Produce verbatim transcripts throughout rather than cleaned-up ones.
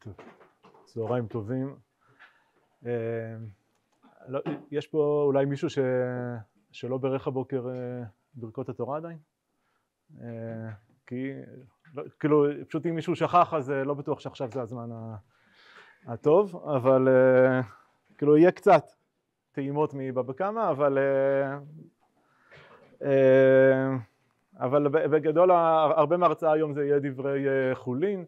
טוב, צהריים טובים. יש פה אולי מישהו ש... שלא בירך הבוקר ברכות התורה עדיין? כי כאילו פשוט אם מישהו שכח אז לא בטוח שעכשיו זה הזמן הטוב, אבל כאילו יהיה קצת טעימות מבבא קמא, אבל אבל בגדול הרבה מההרצאה היום זה יהיה דברי חולין,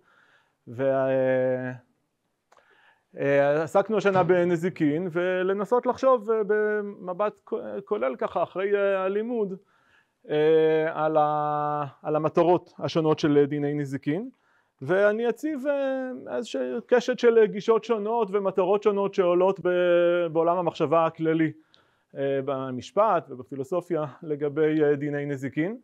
ועסקנו השנה בנזיקין, ולנסות לחשוב במבט כולל ככה אחרי הלימוד על על המטרות השונות של דיני נזיקין, ואני אציב איזושהי קשת של גישות שונות ומטרות שונות שעולות בעולם המחשבה הכללי במשפט ובפילוסופיה לגבי דיני נזיקין,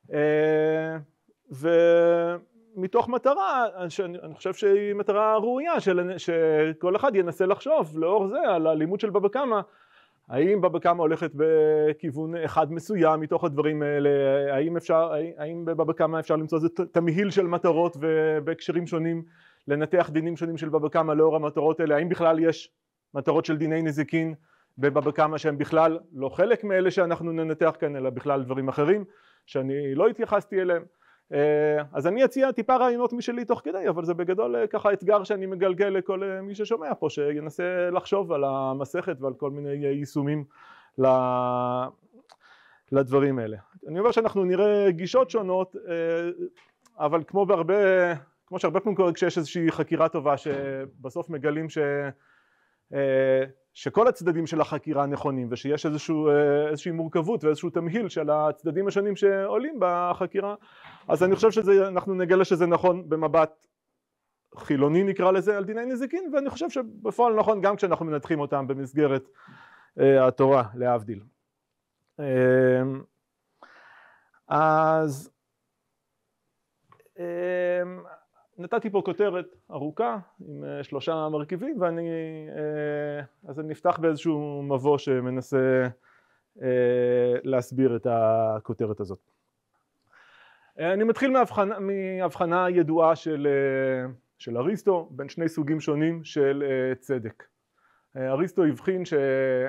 ומתוך מטרה שאני חושב שהיא מטרה ראויה של, שכל אחד ינסה לחשוב לאור זה על הלימוד של בבא קמא, האם בבא קמא הולכת בכיוון אחד מסוים מתוך הדברים האלה, האם אפשר, האם בבא קמא אפשר למצוא איזה תמהיל של מטרות ובהקשרים שונים לנתח דינים שונים של בבא קמא לאור המטרות האלה, האם בכלל יש מטרות של דיני נזיקין בבבא קמא שהם בכלל לא חלק מאלה שאנחנו ננתח כאן, אלא בכלל דברים אחרים שאני לא התייחסתי אליהם. אז אני אציע טיפה רעיונות משלי תוך כדי, אבל זה בגדול ככה אתגר שאני מגלגל לכל מי ששומע פה, שינסה לחשוב על המסכת ועל כל מיני יישומים לדברים האלה. אני אומר שאנחנו נראה גישות שונות, אבל כמו בהרבה, כמו שהרבה פעמים קורה כשיש איזושהי חקירה טובה שבסוף מגלים ש... שכל הצדדים של החקירה נכונים, ושיש איזשהו, איזושהי מורכבות ואיזשהו תמהיל של הצדדים השונים שעולים בחקירה, אז אני חושב שאנחנו נגלה שזה נכון במבט חילוני נקרא לזה על דיני נזיקין, ואני חושב שבפועל נכון גם כשאנחנו מנתחים אותם במסגרת התורה להבדיל. אז נתתי פה כותרת ארוכה עם שלושה מרכיבים, ואני אז אני נפתח באיזשהו מבוא שמנסה להסביר את הכותרת הזאת. אני מתחיל מהבחנה, מהבחנה ידועה של, של אריסטו בין שני סוגים שונים של צדק. אריסטו הבחין ש,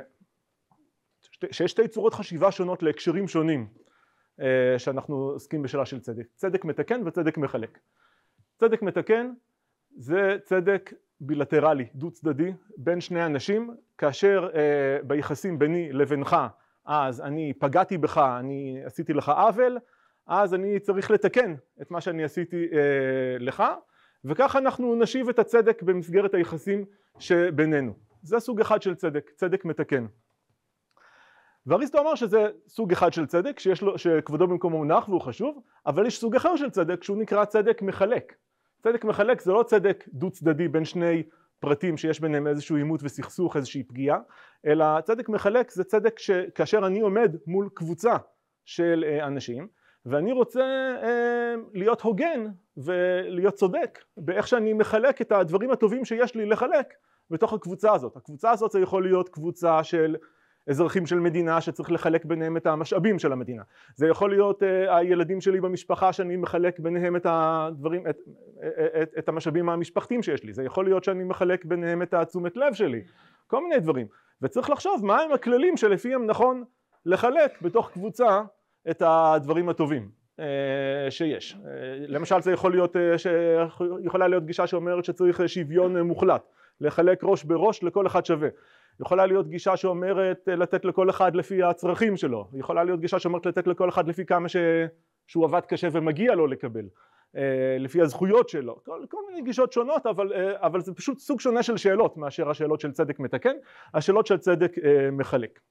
שיש שתי צורות חשיבה שונות להקשרים שונים שאנחנו עוסקים בשאלה של צדק, צדק מתקן וצדק מחלק. צדק מתקן זה צדק בילטרלי, דו צדדי, בין שני אנשים, כאשר אה, ביחסים ביני לבינך, אז אני פגעתי בך, אני עשיתי לך עוול, אז אני צריך לתקן את מה שאני עשיתי אה, לך, וכך אנחנו נשיב את הצדק במסגרת היחסים שבינינו. זה סוג אחד של צדק, צדק מתקן. ואריסטו אמר שזה סוג אחד של צדק, שיש לו, שכבודו במקומו מונח והוא חשוב, אבל יש סוג אחר של צדק שהוא נקרא צדק מחלק. צדק מחלק זה לא צדק דו צדדי בין שני פרטים שיש ביניהם איזשהו עימות וסכסוך, איזושהי פגיעה, אלא צדק מחלק זה צדק שכאשר אני עומד מול קבוצה של אנשים, ואני רוצה להיות הוגן ולהיות צודק באיך שאני מחלק את הדברים הטובים שיש לי לחלק בתוך הקבוצה הזאת. הקבוצה הזאת זה יכול להיות קבוצה של אזרחים של מדינה שצריך לחלק ביניהם את המשאבים של המדינה. זה יכול להיות uh, הילדים שלי במשפחה שאני מחלק ביניהם את הדברים, את, את, את המשאבים המשפחתיים שיש לי. זה יכול להיות שאני מחלק ביניהם את התשומת לב שלי. כל מיני דברים. וצריך לחשוב מהם הכללים שלפיהם נכון לחלק בתוך קבוצה את הדברים הטובים uh, שיש. Uh, למשל זה יכול להיות, uh, יכולה להיות גישה שאומרת שצריך שוויון מוחלט. לחלק ראש בראש לכל אחד שווה. יכולה להיות גישה שאומרת לתת לכל אחד לפי הצרכים שלו, יכולה להיות גישה שאומרת לתת לכל אחד לפי כמה ש... שהוא עבד קשה ומגיע לו לקבל, לפי הזכויות שלו, כל, כל מיני גישות שונות, אבל, אבל זה פשוט סוג שונה של שאלות מאשר השאלות של צדק מתקן, השאלות של צדק מחלק.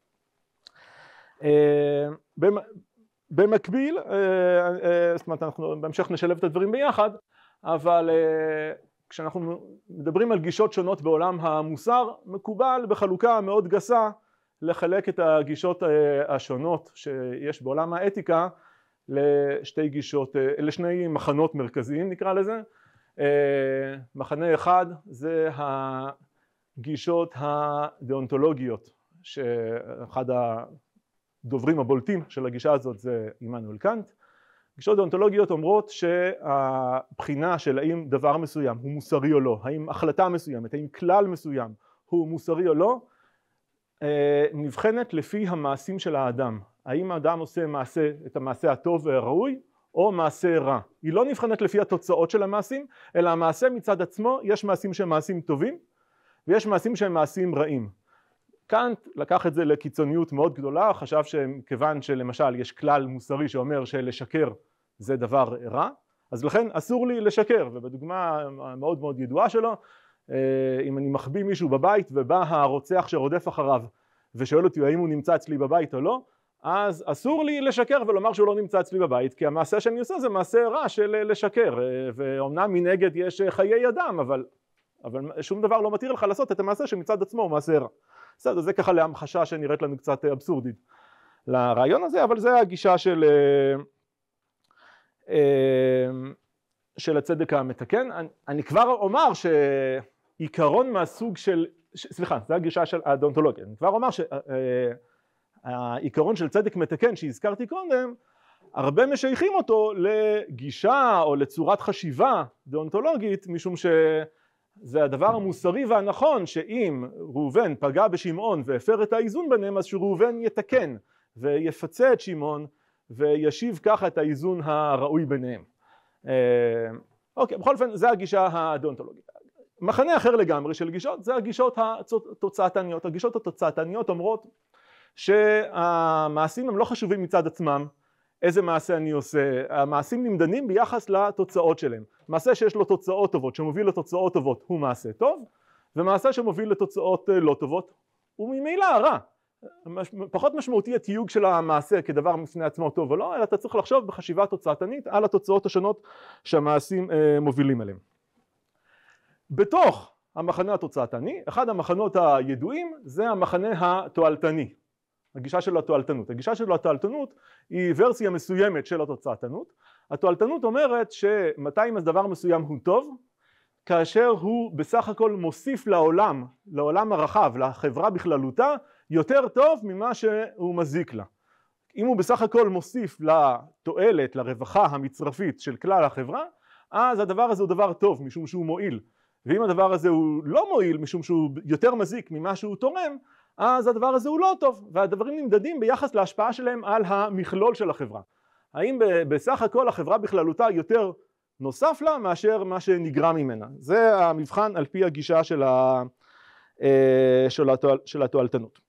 במקביל, זאת אומרת אנחנו בהמשך נשלב את הדברים ביחד, אבל כשאנחנו מדברים על גישות שונות בעולם המוסר, מקובל בחלוקה מאוד גסה לחלק את הגישות השונות שיש בעולם האתיקה לשתי גישות, לשני מחנות מרכזיים נקרא לזה. מחנה אחד זה הגישות הדאונטולוגיות, שאחד הדוברים הבולטים של הגישה הזאת זה עמנואל קאנט, גישות דאונטולוגיות אומרות שהבחינה של האם דבר מסוים הוא מוסרי או לא, האם החלטה מסוימת, האם כלל מסוים הוא מוסרי או לא, נבחנת לפי המעשים של האדם. האם האדם עושה מעשה, את המעשה הטוב והראוי או מעשה רע. היא לא נבחנת לפי התוצאות של המעשים, אלא המעשה מצד עצמו, יש מעשים שהם מעשים טובים ויש מעשים שהם מעשים רעים. קאנט לקח את זה לקיצוניות מאוד גדולה, חשב שכיוון שלמשל יש כלל מוסרי שאומר שלשקר זה דבר רע, אז לכן אסור לי לשקר, ובדוגמה מאוד מאוד ידועה שלו, אם אני מחביא מישהו בבית ובא הרוצח שרודף אחריו ושואל אותי האם הוא נמצא אצלי בבית או לא, אז אסור לי לשקר ולומר שהוא לא נמצא אצלי בבית, כי המעשה שאני עושה זה מעשה רע של לשקר, ואומנם מנגד יש חיי אדם, אבל, אבל שום דבר לא מתיר לך לעשות את המעשה שמצד עצמו הוא מעשה רע. בסדר, זה ככה להמחשה שנראית לנו קצת אבסורדית לרעיון הזה, אבל זה הגישה של, של הצדק המתקן. אני, אני כבר אומר שעיקרון מהסוג של, סליחה, זה הגישה של הדאונטולוגיה, אני כבר אומר שהעיקרון של צדק מתקן שהזכרתי קודם, הרבה משייכים אותו לגישה או לצורת חשיבה דאונטולוגית, משום ש... זה הדבר המוסרי והנכון שאם ראובן פגע בשמעון והפר את האיזון ביניהם, אז שראובן יתקן ויפצה את שמעון וישיב ככה את האיזון הראוי ביניהם. אוקיי, בכל אופן זה הגישה הדאונטולוגית. מחנה אחר לגמרי של גישות זה הגישות התוצאתניות. הגישות התוצאתניות אומרות שהמעשים הם לא חשובים מצד עצמם, איזה מעשה אני עושה, המעשים נמדנים ביחס לתוצאות שלהם. מעשה שיש לו תוצאות טובות, שמוביל לתוצאות טובות, הוא מעשה טוב, ומעשה שמוביל לתוצאות לא טובות, הוא ממילא רע. פחות משמעותי התיוג של המעשה כדבר בפני עצמו טוב או לא, אלא אתה צריך לחשוב בחשיבה תוצאתנית על התוצאות השונות שהמעשים מובילים אליהם. בתוך המחנה התוצאתני, אחד המחנות הידועים זה המחנה התועלתני. הגישה של התועלתנות. הגישה של התועלתנות היא ורסיה מסוימת של התוצאתנות. התועלתנות אומרת שמתי אם דבר מסוים הוא טוב, כאשר הוא בסך הכל מוסיף לעולם, לעולם הרחב, לחברה בכללותה, יותר טוב ממה שהוא מזיק לה. אם הוא בסך הכל מוסיף לתועלת, לרווחה המצרפית של כלל החברה, אז הדבר הזה הוא דבר טוב משום שהוא מועיל. ואם הדבר הזה הוא לא מועיל משום שהוא יותר מזיק ממה שהוא תורם, אז הדבר הזה הוא לא טוב, והדברים נמדדים ביחס להשפעה שלהם על המכלול של החברה. האם בסך הכל החברה בכללותה יותר נוסף לה מאשר מה שנגרע ממנה? זה המבחן על פי הגישה של, ה, של, התועל, של התועלתנות.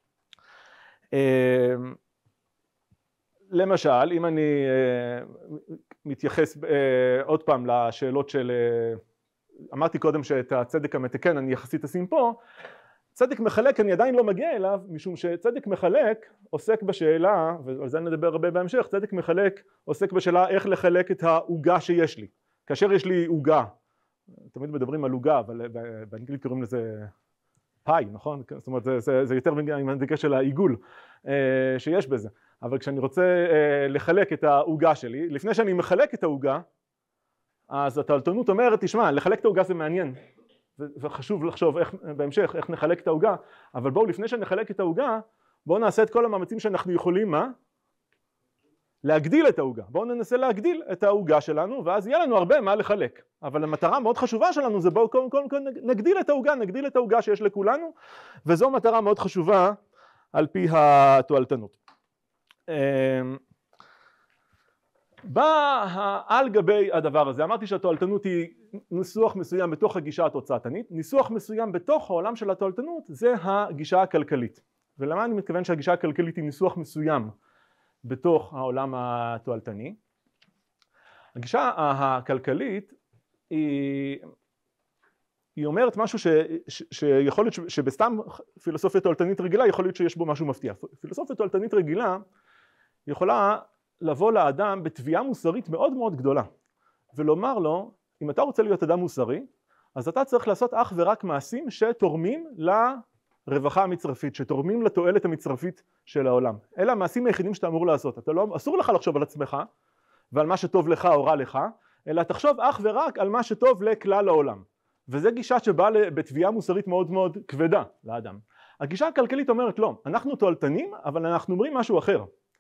למשל, אם אני מתייחס עוד פעם לשאלות של, אמרתי קודם שאת הצדק המתקן אני יחסית אשים פה, צדק מחלק אני עדיין לא מגיע אליו, משום שצדק מחלק עוסק בשאלה, ועל זה נדבר הרבה בהמשך, צדק מחלק עוסק בשאלה איך לחלק את העוגה שיש לי. כאשר יש לי עוגה, תמיד מדברים על עוגה, אבל באנגלית קוראים לזה פאי, נכון? זאת אומרת, זה, זה, זה יותר עם הנדיקה של העיגול שיש בזה. אבל כשאני רוצה לחלק את העוגה שלי, לפני שאני מחלק את העוגה, אז התועלתנות אומרת, תשמע, לחלק את העוגה זה מעניין. וחשוב לחשוב איך, בהמשך איך נחלק את העוגה, אבל בואו לפני שנחלק את העוגה, בואו נעשה את כל המאמצים שאנחנו יכולים, מה? להגדיל את העוגה. בואו ננסה להגדיל את העוגה שלנו, ואז יהיה לנו הרבה מה לחלק. אבל המטרה מאוד חשובה שלנו זה בואו קודם כל נגדיל את העוגה, נגדיל את העוגה שיש לכולנו, וזו מטרה מאוד חשובה על פי התועלתנות. בא על גבי הדבר הזה, אמרתי שהתועלתנות היא ניסוח מסוים בתוך הגישה התוצאתנית, ניסוח מסוים בתוך העולם של התועלתנות זה הגישה הכלכלית. ולמה אני מתכוון שהגישה הכלכלית היא ניסוח מסוים בתוך העולם התועלתני? הגישה הכלכלית היא, היא אומרת משהו ש, ש, שיכול להיות ש, שבסתם פילוסופיה תועלתנית רגילה יכול להיות שיש בו משהו מפתיע. פילוסופיה תועלתנית רגילה יכולה לבוא לאדם בתביעה מוסרית מאוד מאוד גדולה ולומר לו, אם אתה רוצה להיות אדם מוסרי, אז אתה צריך לעשות אך ורק מעשים שתורמים לרווחה המצרפית, שתורמים לתועלת המצרפית של העולם. אלה המעשים היחידים שאתה אמור לעשות. אתה לא, אסור לך לחשוב על עצמך ועל מה שטוב לך או רע לך, אלא תחשוב אך ורק על מה שטוב לכלל העולם. וזה גישה שבאה בתביעה מוסרית מאוד מאוד כבדה לאדם. הגישה הכלכלית אומרת לא, אנחנו תועלתנים, אבל אנחנו אומרים משהו אחר.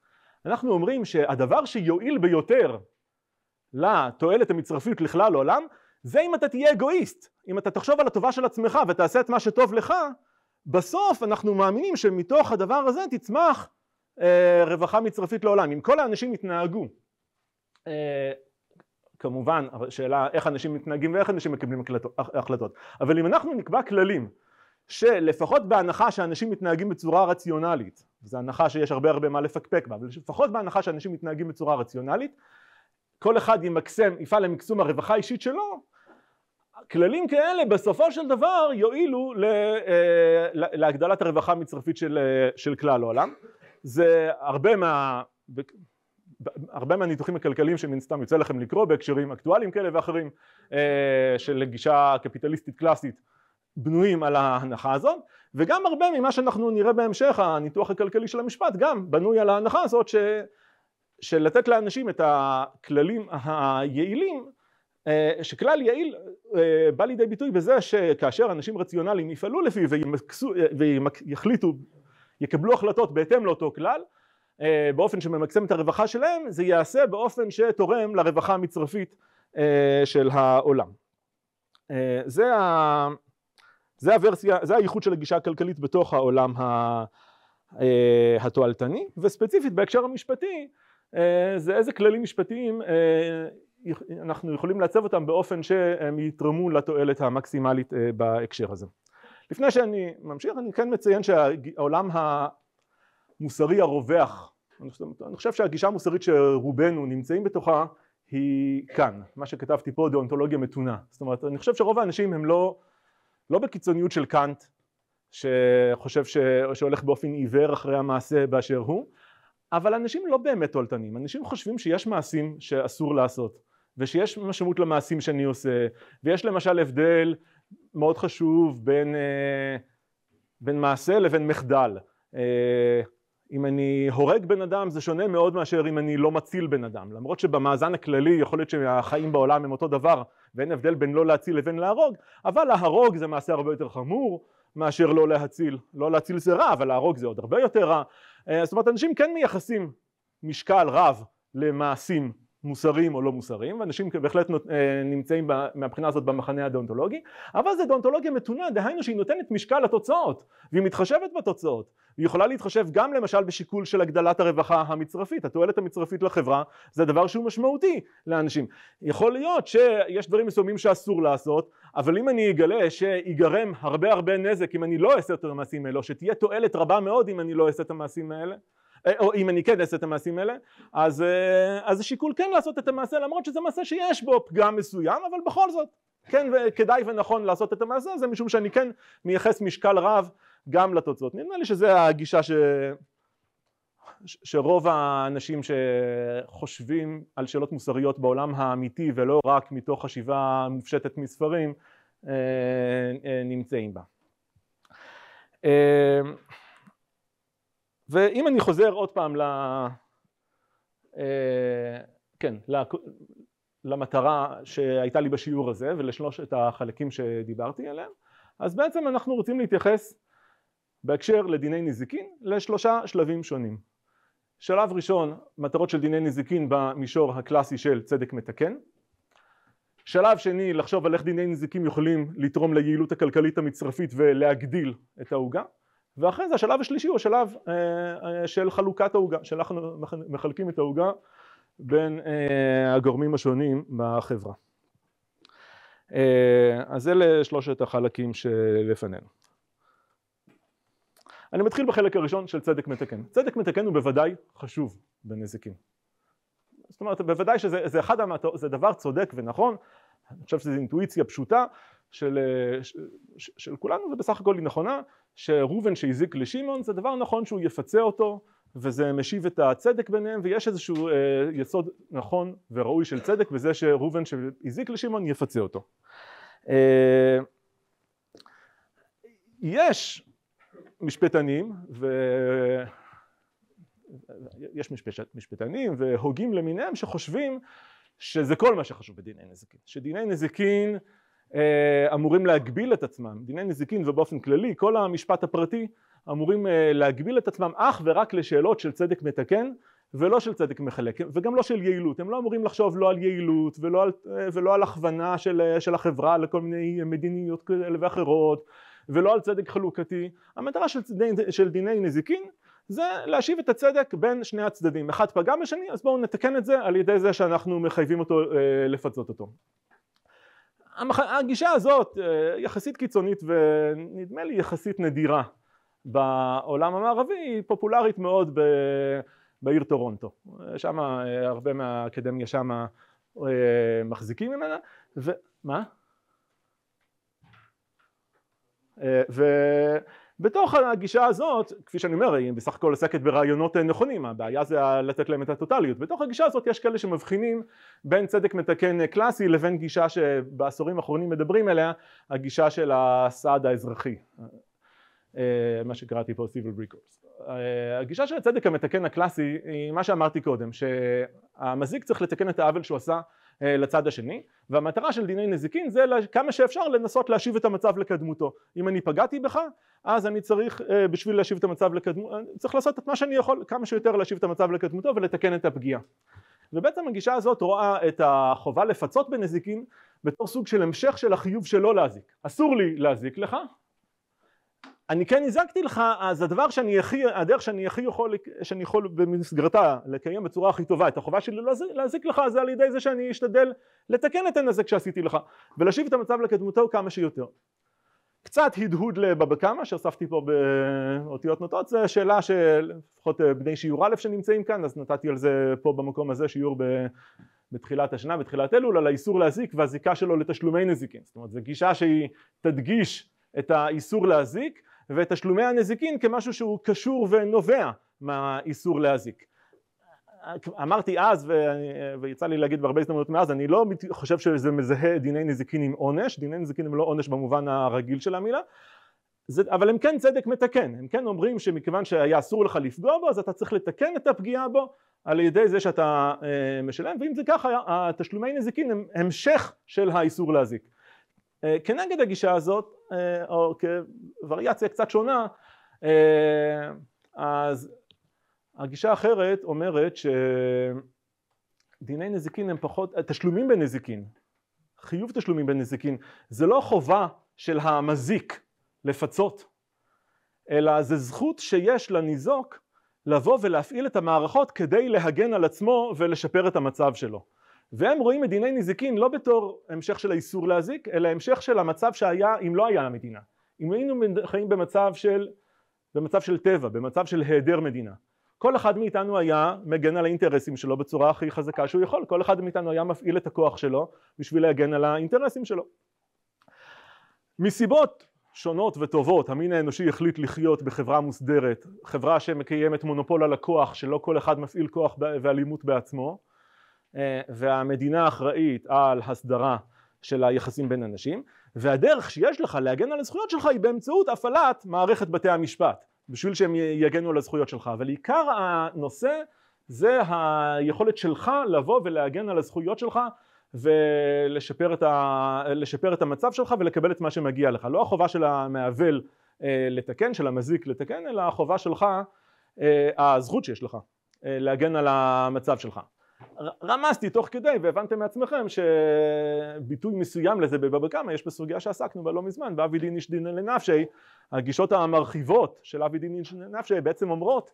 אנחנו אומרים שהדבר שיועיל ביותר לתועלת המצרפית לכלל העולם, זה אם אתה תהיה אגואיסט, אם אתה תחשוב על הטובה של עצמך ותעשה את מה שטוב לך, בסוף אנחנו מאמינים שמתוך הדבר הזה תצמח אה, רווחה מצרפית לעולם. אם כל האנשים יתנהגו, אה, כמובן שאלה איך אנשים מתנהגים ואיך אנשים מקבלים החלטות, אבל אם אנחנו נקבע כללים שלפחות בהנחה שאנשים מתנהגים בצורה רציונלית, זו הנחה שיש הרבה הרבה מה לפקפק בה, אבל לפחות בהנחה שאנשים מתנהגים בצורה רציונלית, כל אחד ימקסם, יפעל למקסום הרווחה האישית שלו, כללים כאלה בסופו של דבר יועילו להגדלת הרווחה המצרפית של, של כלל העולם. זה הרבה מה, הרבה מהניתוחים הכלכליים שמן סתם יוצא לכם לקרוא בהקשרים אקטואליים כאלה ואחרים של גישה קפיטליסטית קלאסית בנויים על ההנחה הזאת, וגם הרבה ממה שאנחנו נראה בהמשך, הניתוח הכלכלי של המשפט גם בנוי על ההנחה הזאת ש, של לתת לאנשים את הכללים היעילים, שכלל יעיל בא לידי ביטוי בזה שכאשר אנשים רציונליים יפעלו לפיו ויחליטו, יקבלו החלטות בהתאם לאותו כלל, באופן שממקסם את הרווחה שלהם, זה יעשה באופן שתורם לרווחה המצרפית של העולם. זה ה... זה הוורסיה, זה הייחוד של הגישה הכלכלית בתוך העולם התועלתני, וספציפית בהקשר המשפטי, זה איזה כללים משפטיים אנחנו יכולים לעצב אותם באופן שהם יתרמו לתועלת המקסימלית בהקשר הזה. לפני שאני ממשיך, אני כן מציין שהעולם המוסרי הרווח, אני חושב שהגישה המוסרית שרובנו נמצאים בתוכה היא כאן, מה שכתבתי פה, דאונטולוגיה מתונה. זאת אומרת, אני חושב שרוב האנשים הם לא לא בקיצוניות של קאנט שחושב ש... שהולך באופן עיוור אחרי המעשה באשר הוא, אבל אנשים לא באמת תועלתנים. אנשים חושבים שיש מעשים שאסור לעשות ושיש משמעות למעשים שאני עושה, ויש למשל הבדל מאוד חשוב בין, בין מעשה לבין מחדל. אם אני הורג בן אדם זה שונה מאוד מאשר אם אני לא מציל בן אדם, למרות שבמאזן הכללי יכול להיות שהחיים בעולם הם אותו דבר ואין הבדל בין לא להציל לבין להרוג, אבל להרוג זה מעשה הרבה יותר חמור מאשר לא להציל. לא להציל זה רע, אבל להרוג זה עוד הרבה יותר רע. זאת אומרת, אנשים כן מייחסים משקל רב למעשים מוסריים או לא מוסריים, ואנשים בהחלט נמצאים מהבחינה הזאת במחנה הדאונטולוגי, אבל זה דאונטולוגיה מתונה, דהיינו שהיא נותנת משקל לתוצאות, והיא מתחשבת בתוצאות, והיא יכולה להתחשב גם למשל בשיקול של הגדלת הרווחה המצרפית. התועלת המצרפית לחברה זה דבר שהוא משמעותי לאנשים. יכול להיות שיש דברים מסוימים שאסור לעשות, אבל אם אני אגלה שיגרם הרבה הרבה נזק אם אני לא אעשה את המעשים האלה, או שתהיה תועלת רבה מאוד אם אני לא אעשה את המעשים האלה, או אם אני כן אעשה את המעשים האלה, אז, אז זה שיקול כן לעשות את המעשה, למרות שזה מעשה שיש בו פגם מסוים, אבל בכל זאת כן כדאי ונכון לעשות את המעשה הזה, משום שאני כן מייחס משקל רב גם לתוצאות. נראה לי שזה הגישה ש... שרוב האנשים שחושבים על שאלות מוסריות בעולם האמיתי ולא רק מתוך חשיבה מופשטת מספרים נמצאים בה. ואם אני חוזר עוד פעם ל... כן, למטרה שהייתה לי בשיעור הזה ולשלושת החלקים שדיברתי עליהם, אז בעצם אנחנו רוצים להתייחס בהקשר לדיני נזיקין לשלושה שלבים שונים. שלב ראשון, מטרות של דיני נזיקין במישור הקלאסי של צדק מתקן. שלב שני, לחשוב על איך דיני נזיקין יכולים לתרום ליעילות הכלכלית המצרפית ולהגדיל את העוגה. ואחרי זה השלב השלישי הוא השלב אה, של חלוקת העוגה, שאנחנו מחלקים את העוגה בין אה, הגורמים השונים בחברה. אה, אז אלה שלושת החלקים שלפנינו. אני מתחיל בחלק הראשון של צדק מתקן. צדק מתקן הוא בוודאי חשוב בנזיקין. זאת אומרת, בוודאי שזה זה אחד המטרות, זה דבר צודק ונכון, אני חושב שזו אינטואיציה פשוטה של, של, של כולנו, ובסך הכל היא נכונה, שראובן שהזיק לשמעון זה דבר נכון שהוא יפצה אותו, וזה משיב את הצדק ביניהם, ויש איזשהו אה, יסוד נכון וראוי של צדק, וזה שראובן שהזיק לשמעון יפצה אותו. אה, יש משפטנים, ויש משפט, משפטנים והוגים למיניהם שחושבים שזה כל מה שחשוב בדיני נזיקין, שדיני נזיקין אה, אמורים להגביל את עצמם, דיני נזיקין ובאופן כללי כל המשפט הפרטי אמורים אה, להגביל את עצמם אך ורק לשאלות של צדק מתקן ולא של צדק מחלק, וגם לא של יעילות. הם לא אמורים לחשוב לא על יעילות ולא על, ולא על הכוונה של, של החברה לכל מיני מדיניות כאלה ואחרות, ולא על צדק חלוקתי. המטרה של, צדי, של דיני נזיקין זה להשיב את הצדק בין שני הצדדים. אחד פגע בשני, אז בואו נתקן את זה על ידי זה שאנחנו מחייבים אותו לפצות אותו. הגישה הזאת יחסית קיצונית ונדמה לי יחסית נדירה בעולם המערבי, היא פופולרית מאוד בעיר טורונטו. שם הרבה מהאקדמיה שם מחזיקים ממנה. ומה? ובתוך הגישה הזאת, כפי שאני אומר, היא בסך הכל עוסקת ברעיונות נכונים, הבעיה זה לתת להם את הטוטליות. בתוך הגישה הזאת יש כאלה שמבחינים בין צדק מתקן קלאסי לבין גישה שבעשורים האחרונים מדברים עליה, הגישה של הסעד האזרחי, מה שקראתי פה civil recourse. הגישה של הצדק המתקן הקלאסי היא מה שאמרתי קודם, שהמזיק צריך לתקן את העוול שהוא עשה לצד השני, והמטרה של דיני נזיקין זה כמה שאפשר לנסות להשיב את המצב לקדמותו. אם אני פגעתי בך, אז אני צריך בשביל להשיב את המצב לקדמותו, צריך לעשות את מה שאני יכול, כמה שיותר להשיב את המצב לקדמותו ולתקן את הפגיעה. ובעצם הגישה הזאת רואה את החובה לפצות בנזיקין בתור סוג של המשך של החיוב שלא להזיק. אסור לי להזיק לך, אני כן הזקתי לך, אז הדבר שאני הכי, הדרך שאני הכי יכול, שאני יכול במסגרתה לקיים בצורה הכי טובה את החובה שלי להזיק לך, זה על ידי זה שאני אשתדל לתקן את הנזק שעשיתי לך ולהשיב את המצב לקדמותו כמה שיותר. קצת הדהוד לבבא קמא שאספתי פה באותיות נוטות, זה שאלה שלפחות בני שיעור א' שנמצאים כאן, אז נתתי על זה פה במקום הזה שיעור בתחילת השנה, בתחילת אלול, על האיסור להזיק והזיקה שלו לתשלומי נזיקין. זאת אומרת, זו גישה שהיא תדגיש את האיסור להזיק ואת תשלומי הנזיקין כמשהו שהוא קשור ונובע מהאיסור להזיק. אמרתי אז, ויצא לי להגיד בהרבה הזדמנות מאז, אני לא חושב שזה מזהה דיני נזיקין עם עונש, דיני נזיקין הם לא עונש במובן הרגיל של המילה, אבל הם כן צדק מתקן, הם כן אומרים שמכיוון שהיה אסור לך לפגוע בו, אז אתה צריך לתקן את הפגיעה בו על ידי זה שאתה משלם, ואם זה ככה, התשלומי נזיקין הם המשך של האיסור להזיק. כנגד הגישה הזאת, או כווריאציה קצת שונה, אז הגישה האחרת אומרת שדיני נזיקין הם פחות, תשלומים בנזיקין, חיוב תשלומים בנזיקין, זה לא חובה של המזיק לפצות, אלא זה זכות שיש לניזוק לבוא ולהפעיל את המערכות כדי להגן על עצמו ולשפר את המצב שלו. והם רואים את דיני נזיקין לא בתור המשך של האיסור להזיק, אלא המשך של המצב שהיה אם לא היה למדינה. אם היינו חיים במצב של, במצב של טבע, במצב של היעדר מדינה. כל אחד מאיתנו היה מגן על האינטרסים שלו בצורה הכי חזקה שהוא יכול, כל אחד מאיתנו היה מפעיל את הכוח שלו בשביל להגן על האינטרסים שלו. מסיבות שונות וטובות, המין האנושי החליט לחיות בחברה מוסדרת, חברה שמקיימת מונופול על הכוח, שלא כל אחד מפעיל כוח ואלימות בעצמו, והמדינה אחראית על הסדרה של היחסים בין אנשים, והדרך שיש לך להגן על הזכויות שלך היא באמצעות הפעלת מערכת בתי המשפט, בשביל שהם יגנו על הזכויות שלך, אבל עיקר הנושא זה היכולת שלך לבוא ולהגן על הזכויות שלך ולשפר את, ה... לשפר את המצב שלך ולקבל את מה שמגיע לך, לא החובה של המעוול לתקן, של המזיק לתקן, אלא החובה שלך, הזכות שיש לך להגן על המצב שלך. רמזתי תוך כדי והבנתם מעצמכם שביטוי מסוים לזה בבבא קמא יש בסוגיה שעסקנו בה לא מזמן, באבי דין איש דינא לנפשי. הגישות המרחיבות של אבי דין איש דינא לנפשי בעצם אומרות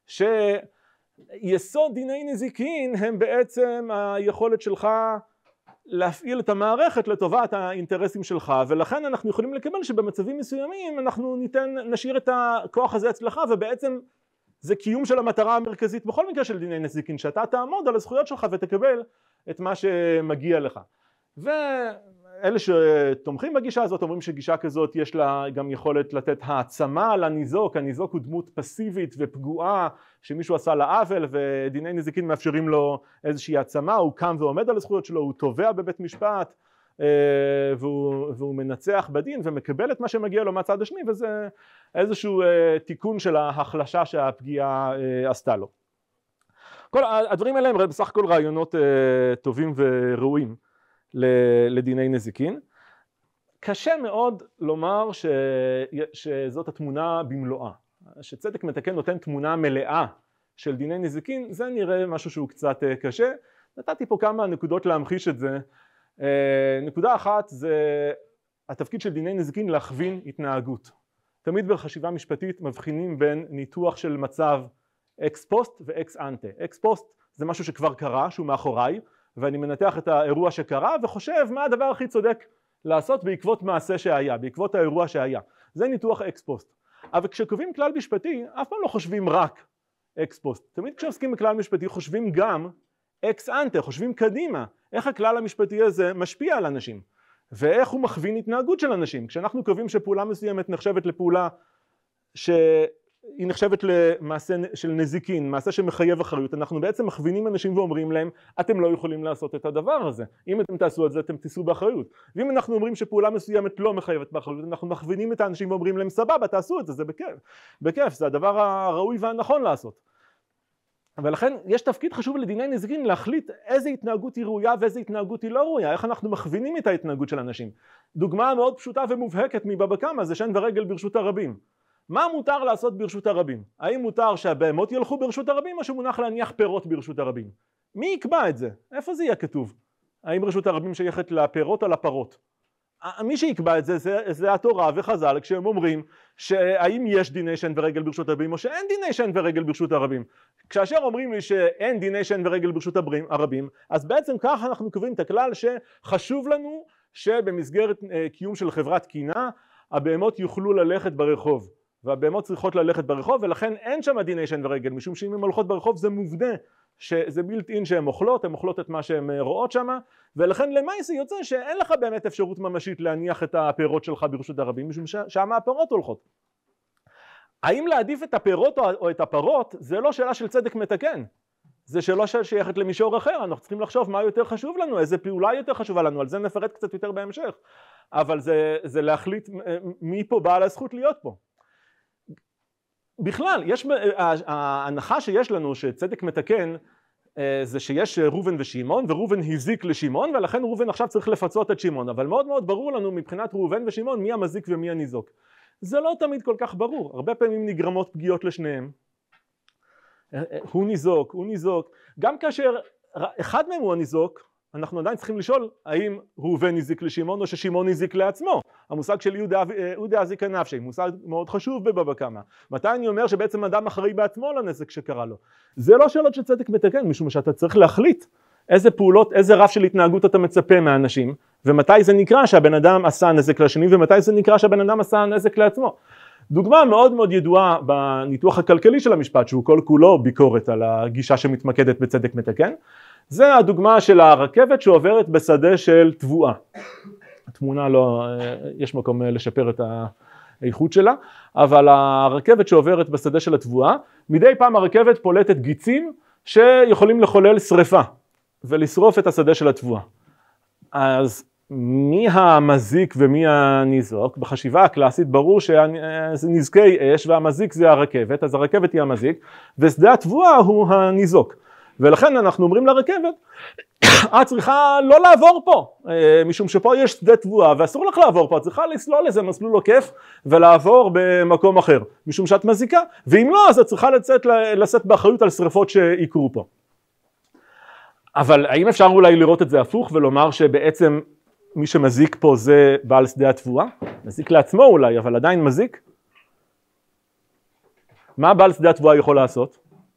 שיסוד דיני נזיקין הם בעצם היכולת שלך להפעיל את המערכת לטובת האינטרסים שלך, ולכן אנחנו יכולים לקבל שבמצבים מסוימים אנחנו ניתן, נשאיר את הכוח הזה אצלך, ובעצם זה קיום של המטרה המרכזית בכל מקרה של דיני נזיקין, שאתה תעמוד על הזכויות שלך ותקבל את מה שמגיע לך. ואלה שתומכים בגישה הזאת אומרים שגישה כזאת יש לה גם יכולת לתת העצמה לניזוק, הניזוק הוא דמות פסיבית ופגועה שמישהו עשה לה עוול, ודיני נזיקין מאפשרים לו איזושהי העצמה, הוא קם ועומד על הזכויות שלו, הוא תובע בבית משפט, והוא, והוא מנצח בדין ומקבל את מה שמגיע לו מהצד השני, וזה איזשהו תיקון של ההחלשה שהפגיעה עשתה לו. כל הדברים האלה הם בסך הכל רעיונות טובים וראויים לדיני נזיקין. קשה מאוד לומר ש... שזאת התמונה במלואה, שצדק מתקן נותן תמונה מלאה של דיני נזיקין, זה נראה משהו שהוא קצת קשה. נתתי פה כמה נקודות להמחיש את זה. נקודה אחת זה התפקיד של דיני נזיקין להכווין התנהגות. תמיד בחשיבה משפטית מבחינים בין ניתוח של מצב אקס פוסט ואקס אנטה. אקס פוסט זה משהו שכבר קרה, שהוא מאחוריי, ואני מנתח את האירוע שקרה וחושב מה הדבר הכי צודק לעשות בעקבות מעשה שהיה, בעקבות האירוע שהיה. זה ניתוח אקס פוסט. אבל כשקובעים כלל משפטי, אף פעם לא חושבים רק אקס פוסט. תמיד כשעוסקים בכלל משפטי חושבים גם אקס אנטה, חושבים קדימה, איך הכלל המשפטי הזה משפיע על אנשים, ואיך הוא מכווין התנהגות של אנשים. כשאנחנו קובעים שפעולה מסוימת נחשבת לפעולה שהיא נחשבת למעשה של נזיקין, מעשה שמחייב אחריות, אנחנו בעצם מכווינים אנשים ואומרים להם, אתם לא יכולים לעשות את הדבר הזה. אם אתם תעשו את זה, אתם תישאו באחריות. ואם אנחנו אומרים שפעולה מסוימת לא מחייבת באחריות, אנחנו מכווינים את האנשים ואומרים להם, סבבה, תעשו את זה, זה בכיף. בכיף, זה הדבר הראוי והנכון לעשות. ולכן יש תפקיד חשוב לדיני נזיקין להחליט איזה התנהגות היא ראויה ואיזה התנהגות היא לא ראויה, איך אנחנו מכווינים את ההתנהגות של אנשים. דוגמה מאוד פשוטה ומובהקת מבבא קמא זה שן ורגל ברשות הרבים. מה מותר לעשות ברשות הרבים? האם מותר שהבהמות ילכו ברשות הרבים או שמונח להניח פירות ברשות הרבים? מי יקבע את זה? איפה זה יהיה כתוב? האם רשות הרבים שייכת לפירות או לפרות? מי שיקבע את זה, זה, זה התורה וחז"ל כשהם אומרים שהאם יש דיני שן ורגל ברשות הרבים או שאין דיני שן ורגל ברשות הרבים. כאשר אומרים לי שאין דיני שן ורגל ברשות הרבים, אז בעצם ככה אנחנו קובעים את הכלל שחשוב לנו שבמסגרת קיום של חברת תקינה הבהמות יוכלו ללכת ברחוב, והבהמות צריכות ללכת ברחוב, ולכן אין שם דיני שן ורגל, משום שאם הן הולכות ברחוב זה מובנה שזה בילט אין שהן אוכלות, הן אוכלות את מה שהן רואות שם, ולכן למעשה יוצא שאין לך באמת אפשרות ממשית להניח את הפירות שלך ברשות הרבים, משום ששם הפירות הולכות. האם להעדיף את הפירות או את הפרות זה לא שאלה של צדק מתקן, זה שאלה שייכת למישור אחר, אנחנו צריכים לחשוב מה יותר חשוב לנו, איזה פעולה יותר חשובה לנו, על זה נפרט קצת יותר בהמשך, אבל זה, זה להחליט מי פה בעל הזכות להיות פה. בכלל, יש, ההנחה שיש לנו שצדק מתקן זה שיש ראובן ושמעון, וראובן הזיק לשמעון, ולכן ראובן עכשיו צריך לפצות את שמעון, אבל מאוד מאוד ברור לנו מבחינת ראובן ושמעון מי המזיק ומי הניזוק. זה לא תמיד כל כך ברור, הרבה פעמים נגרמות פגיעות לשניהם. הוא ניזוק, הוא ניזוק, גם כאשר אחד מהם הוא הניזוק, אנחנו עדיין צריכים לשאול האם ראובן הזיק לשמעון או ששמעון הזיק לעצמו. המושג של יהודה הזיקה נפשי, מושג מאוד חשוב בבבא קמא. מתי אני אומר שבעצם אדם אחראי בעצמו לנזק שקרה לו? זה לא שאלות של צדק מתקן, משום שאתה צריך להחליט איזה פעולות, איזה רף של התנהגות אתה מצפה מהאנשים, ומתי זה נקרא שהבן אדם עשה נזק לשני, ומתי זה נקרא שהבן אדם עשה נזק לעצמו. דוגמה מאוד מאוד ידועה בניתוח הכלכלי של המשפט, שהוא כל כולו ביקורת על הגישה שמתמקדת בצדק מתקן, זה הדוגמה של הרכבת שעוברת בשדה של תבואה. התמונה לא, יש מקום לשפר את האיכות שלה, אבל הרכבת שעוברת בשדה של התבואה, מדי פעם הרכבת פולטת גיצים שיכולים לחולל שריפה ולשרוף את השדה של התבואה. אז מי המזיק ומי הניזוק? בחשיבה הקלאסית ברור שזה נזקי אש והמזיק זה הרכבת, אז הרכבת היא המזיק ושדה התבואה הוא הניזוק. ולכן אנחנו אומרים לרכבת, את צריכה לא לעבור פה, משום שפה יש שדה תבואה ואסור לך לעבור פה, את צריכה לסלול איזה מסלול עוקף ולעבור במקום אחר, משום שאת מזיקה, ואם לא אז את צריכה לצאת, לשאת באחריות על שריפות שיקרו פה. אבל האם אפשר אולי לראות את זה הפוך ולומר שבעצם מי שמזיק פה זה בעל שדה התבואה? מזיק לעצמו אולי, אבל עדיין מזיק? מה בעל שדה התבואה יכול לעשות?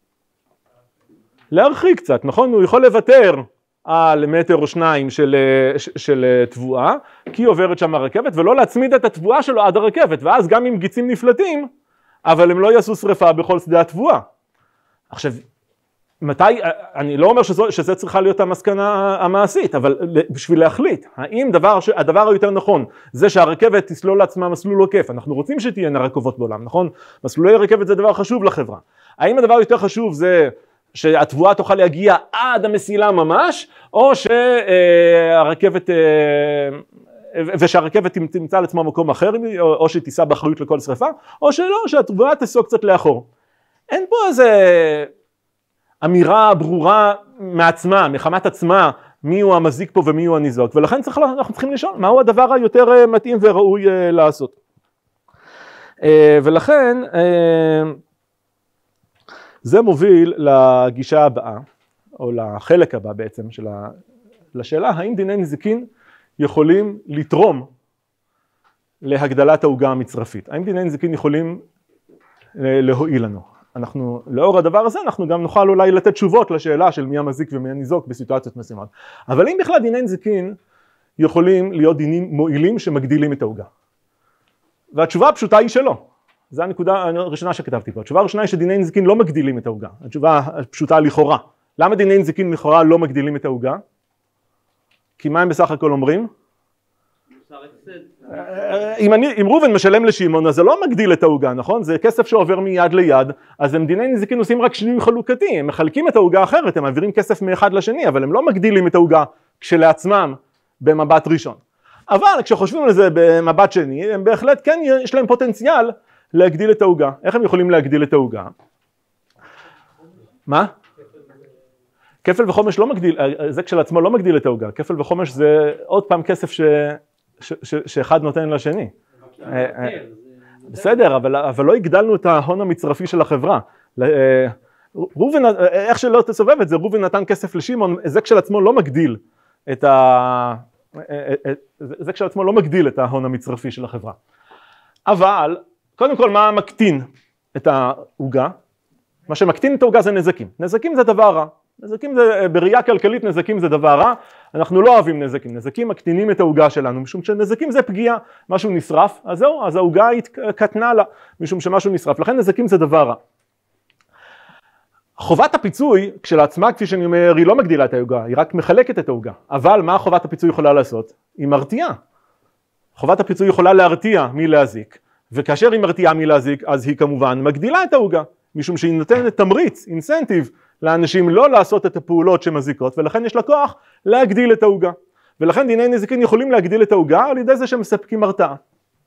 להרחיק קצת, נכון? הוא יכול לוותר על מטר או שניים של, של, של תבואה, כי עוברת שם הרכבת, ולא להצמיד את התבואה שלו עד הרכבת, ואז גם אם גיצים נפלטים, אבל הם לא יעשו שריפה בכל שדה התבואה. עכשיו, מתי, אני לא אומר שזו, שזה צריכה להיות המסקנה המעשית, אבל בשביל להחליט, האם דבר, הדבר היותר נכון, זה שהרכבת תסלול לעצמה מסלול עוקף, אנחנו רוצים שתהיינה רכבות בעולם, נכון? מסלולי רכבת זה דבר חשוב לחברה. האם הדבר יותר חשוב זה שהתבואה תוכל להגיע עד המסילה ממש, או שהרכבת, ושהרכבת תמצא לעצמה מקום אחר, או שהיא תיסע באחריות לכל שריפה, או שלא, שהתבואה תסוק קצת לאחור. אין פה איזה אמירה ברורה מעצמה, מחמת עצמה, מי הוא המזיק פה ומי הוא הניזוק, ולכן צריך, אנחנו צריכים לשאול מהו הדבר היותר מתאים וראוי לעשות. ולכן, זה מוביל לגישה הבאה, או לחלק הבא בעצם, של ה... לשאלה האם דיני נזיקין יכולים לתרום להגדלת העוגה המצרפית. האם דיני נזיקין יכולים להועיל לנו? אנחנו, לאור הדבר הזה, אנחנו גם נוכל אולי לתת תשובות לשאלה של מי המזיק ומי הניזוק בסיטואציות מסוימות. אבל אם בכלל דיני נזיקין יכולים להיות דינים מועילים שמגדילים את העוגה? והתשובה הפשוטה היא שלא. זו הנקודה הראשונה שכתבתי פה. התשובה הראשונה היא שדיני נזיקין לא מגדילים את העוגה. התשובה הפשוטה לכאורה. למה דיני נזיקין לכאורה לא מגדילים את העוגה? כי מה הם בסך הכל אומרים? אם, אני, אם ראובן משלם לשמעון, אז זה לא מגדיל את העוגה, נכון? זה כסף שעובר מיד ליד, אז הם דיני נזיקין עושים רק שינוי חלוקתי, הם מחלקים את העוגה אחרת, הם מעבירים כסף מאחד לשני, אבל הם לא מגדילים את העוגה כשלעצמם במבט ראשון. אבל כשחושבים על זה במבט שני, הם בהחלט כן יש להם פוטנציאל להגדיל את העוגה. איך הם יכולים להגדיל את העוגה? מה? כפל וחומש לא מגדיל, זה כשלעצמו לא מגדיל את העוגה, כפל וחומש זה עוד פעם כסף ש... ש... ש... שאחד נותן לשני. בסדר, אבל, אבל לא הגדלנו את ההון המצרפי של החברה. ראובן, איך שלא תסובב את זה, ראובן נתן כסף לשמעון, זה כשלעצמו לא מגדיל את ה... זה כשלעצמו לא מגדיל את ההון המצרפי של החברה. אבל, קודם כל, מה מקטין את העוגה? מה שמקטין את העוגה זה נזקים. נזקים זה דבר רע. נזקים זה, בראייה כלכלית נזקים זה דבר רע, אנחנו לא אוהבים נזקים, נזקים מקטינים את העוגה שלנו, משום שנזקים זה פגיעה, משהו נשרף, אז זהו, אז העוגה קטנה לה, משום שמשהו נשרף, לכן נזקים זה דבר רע. חובת הפיצוי, כשלעצמה, כפי שאני אומר, היא לא מגדילה את העוגה, היא רק מחלקת את העוגה, אבל מה חובת הפיצוי יכולה לעשות? היא מרתיעה. חובת הפיצוי יכולה להרתיע מלהזיק, וכאשר היא מרתיעה מלהזיק, אז היא כמובן מגדילה את העוגה, משום שהיא נותנת תמריץ, אינסנטיב, לאנשים לא לעשות את הפעולות שמזיקות, ולכן יש לה כוח להגדיל את העוגה. ולכן דיני נזיקין יכולים להגדיל את העוגה על ידי זה שמספקים הרתעה.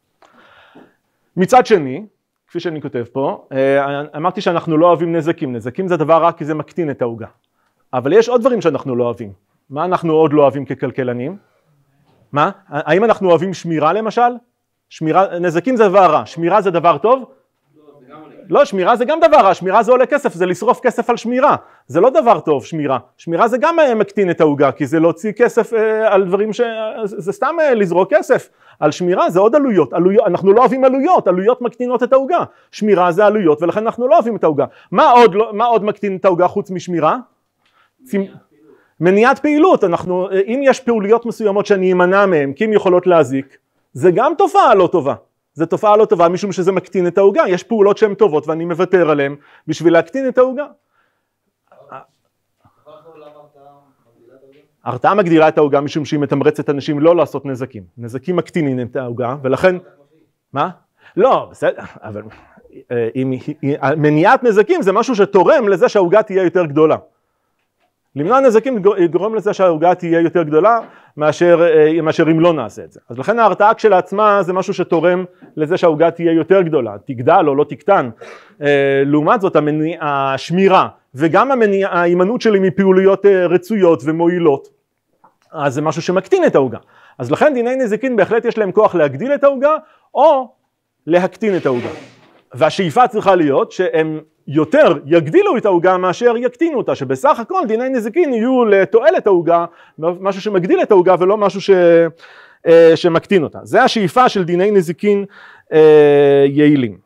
מצד שני, כפי שאני כותב פה, אמרתי שאנחנו לא אוהבים נזקים. נזקים זה דבר רע כי זה מקטין את העוגה. אבל יש עוד דברים שאנחנו לא אוהבים. מה אנחנו עוד לא אוהבים ככלכלנים? מה? האם אנחנו אוהבים שמירה למשל? שמירה, נזקים זה דבר רע. שמירה זה דבר טוב? לא, שמירה זה גם דבר רע, שמירה זה עולה כסף, זה לשרוף כסף על שמירה, זה לא דבר טוב שמירה, שמירה זה גם מקטין את העוגה, כי זה להוציא כסף אה, על דברים ש... זה סתם אה, לזרוק כסף, על שמירה זה עוד עלויות, עלויות, אנחנו לא אוהבים עלויות, עלויות מקטינות את העוגה, שמירה זה עלויות ולכן אנחנו לא אוהבים את העוגה. מה עוד, מה עוד מקטין את העוגה חוץ משמירה? מניעת, מניעת פעילות, אנחנו, אם יש פעוליות מסוימות שאני אמנע מהן, כי הן יכולות להזיק, זה גם תופעה לא טובה. זה תופעה לא טובה משום שזה מקטין את העוגה, יש פעולות שהן טובות ואני מוותר עליהן בשביל להקטין את העוגה. הרתעה מגדילה את העוגה משום שהיא מתמרצת אנשים לא לעשות נזקים. נזקים מקטינים את העוגה ולכן... מה? לא, בסדר, אבל מניעת נזקים זה משהו שתורם לזה שהעוגה תהיה יותר גדולה. למנוע נזקים יגרום לזה שהעוגה תהיה יותר גדולה מאשר, מאשר אם לא נעשה את זה. אז לכן ההרתעה כשלעצמה זה משהו שתורם לזה שהעוגה תהיה יותר גדולה, תגדל או לא תקטן. לעומת זאת המניע, השמירה וגם המניע, ההימנעות שלי מפעולויות רצויות ומועילות, אז זה משהו שמקטין את העוגה. אז לכן דיני נזיקין בהחלט יש להם כוח להגדיל את העוגה או להקטין את העוגה. והשאיפה צריכה להיות שהם יותר יגדילו את העוגה מאשר יקטינו אותה, שבסך הכל דיני נזיקין יהיו לתועלת העוגה, משהו שמגדיל את העוגה ולא משהו ש, שמקטין אותה. זה השאיפה של דיני נזיקין יעילים.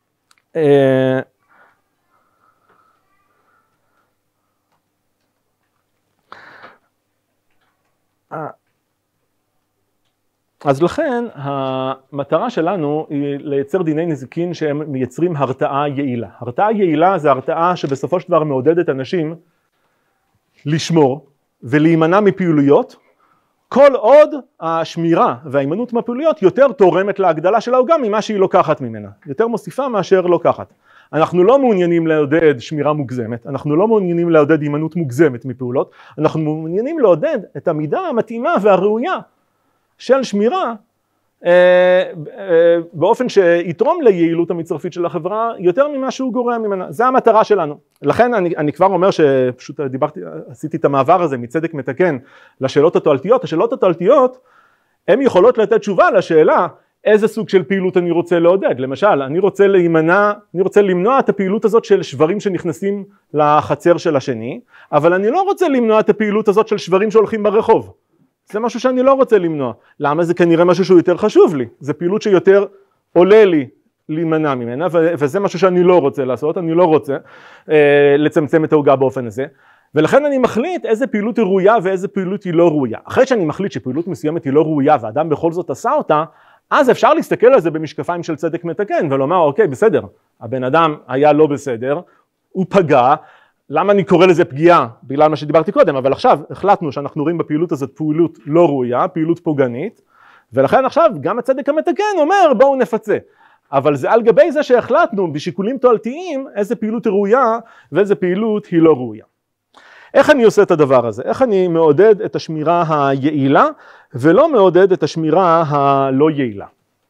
אז לכן המטרה שלנו היא לייצר דיני נזיקין שהם מייצרים הרתעה יעילה. הרתעה יעילה זה הרתעה שבסופו של דבר מעודדת אנשים לשמור ולהימנע מפעילויות, כל עוד השמירה וההימנעות מהפעילויות יותר תורמת להגדלה של העוגה ממה שהיא לוקחת ממנה, יותר מוסיפה מאשר לוקחת. אנחנו לא מעוניינים לעודד שמירה מוגזמת, אנחנו לא מעוניינים לעודד הימנעות מוגזמת מפעולות, אנחנו מעוניינים לעודד את המידה המתאימה והראויה של שמירה אה, אה, באופן שיתרום ליעילות המצרפית של החברה יותר ממה שהוא גורם ממנה. זה המטרה שלנו. לכן אני, אני כבר אומר שפשוט דיברתי, עשיתי את המעבר הזה מצדק מתקן לשאלות התועלתיות. השאלות התועלתיות הן יכולות לתת תשובה לשאלה איזה סוג של פעילות אני רוצה לעודד. למשל, אני רוצה להימנע, אני רוצה למנוע את הפעילות הזאת של שברים שנכנסים לחצר של השני, אבל אני לא רוצה למנוע את הפעילות הזאת של שברים שהולכים ברחוב. זה משהו שאני לא רוצה למנוע. למה? זה כנראה משהו שהוא יותר חשוב לי. זה פעילות שיותר עולה לי להימנע ממנה, וזה משהו שאני לא רוצה לעשות, אני לא רוצה אה, לצמצם את העוגה באופן הזה. ולכן אני מחליט איזה פעילות היא ראויה ואיזה פעילות היא לא ראויה. אחרי שאני מחליט שפעילות מסוימת היא לא ראויה ואדם בכל זאת עשה אותה, אז אפשר להסתכל על זה במשקפיים של צדק מתקן ולומר אוקיי בסדר, הבן אדם היה לא בסדר, הוא פגע, למה אני קורא לזה פגיעה? בגלל מה שדיברתי קודם, אבל עכשיו החלטנו שאנחנו רואים בפעילות הזאת פעילות לא ראויה, פעילות פוגענית, ולכן עכשיו גם הצדק המתקן אומר בואו נפצה. אבל זה על גבי זה שהחלטנו בשיקולים תועלתיים איזה פעילות היא ראויה ואיזה פעילות היא לא ראויה. איך אני עושה את הדבר הזה? איך אני מעודד את השמירה היעילה ולא מעודד את השמירה הלא יעילה?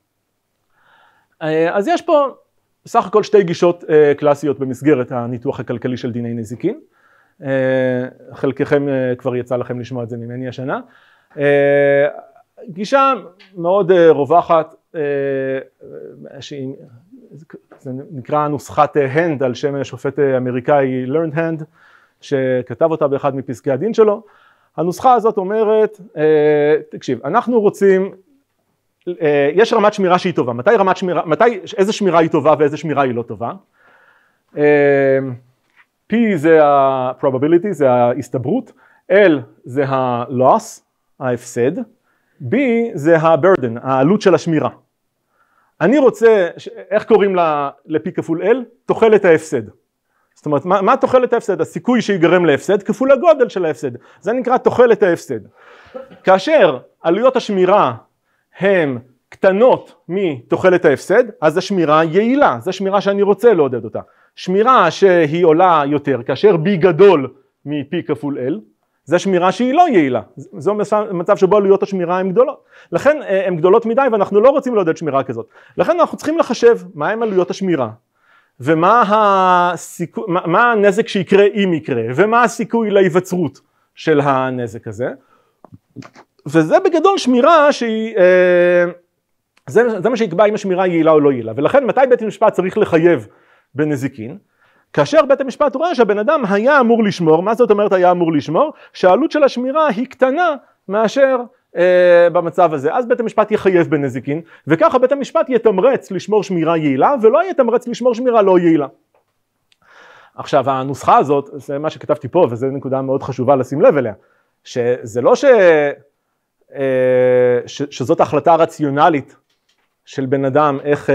אז יש פה בסך הכל שתי גישות קלאסיות במסגרת הניתוח הכלכלי של דיני נזיקין. חלקכם כבר יצא לכם לשמוע את זה ממני השנה. גישה מאוד רווחת, זה נקרא נוסחת הנד על שם שופט אמריקאי learned hand, שכתב אותה באחד מפסקי הדין שלו. הנוסחה הזאת אומרת, תקשיב, אנחנו רוצים, יש רמת שמירה שהיא טובה, מתי רמת שמירה, מתי, איזה שמירה היא טובה ואיזה שמירה היא לא טובה? P זה ה-probability, זה ההסתברות, L זה ה-loss, ההפסד, B זה ה-burden, העלות של השמירה. אני רוצה, איך קוראים ל-P כפול L? תוחלת ההפסד. זאת אומרת, מה, מה תוחלת ההפסד? הסיכוי שיגרם להפסד כפול הגודל של ההפסד. זה נקרא תוחלת ההפסד. כאשר עלויות השמירה הן קטנות מתוחלת ההפסד, אז השמירה יעילה, זו שמירה שאני רוצה לעודד אותה. שמירה שהיא עולה יותר, כאשר B גדול מ-P כפול L, זו שמירה שהיא לא יעילה. זו מצב שבו עלויות השמירה הן גדולות. לכן הן גדולות מדי ואנחנו לא רוצים לעודד שמירה כזאת. לכן אנחנו צריכים לחשב מהן עלויות השמירה. ומה הסיכוי, מה הנזק שיקרה אם יקרה, ומה הסיכוי להיווצרות של הנזק הזה. וזה בגדול שמירה שהיא, זה, זה מה שיקבע אם השמירה יעילה או לא יעילה. ולכן מתי בית המשפט צריך לחייב בנזיקין? כאשר בית המשפט רואה שהבן אדם היה אמור לשמור, מה זאת אומרת היה אמור לשמור? שהעלות של השמירה היא קטנה מאשר במצב הזה, אז בית המשפט יחייב בנזיקין, וככה בית המשפט יתמרץ לשמור שמירה יעילה, ולא יתמרץ לשמור שמירה לא יעילה. עכשיו הנוסחה הזאת, זה מה שכתבתי פה, וזו נקודה מאוד חשובה לשים לב אליה, שזה לא ש... ש... שזאת החלטה רציונלית של בן אדם איך,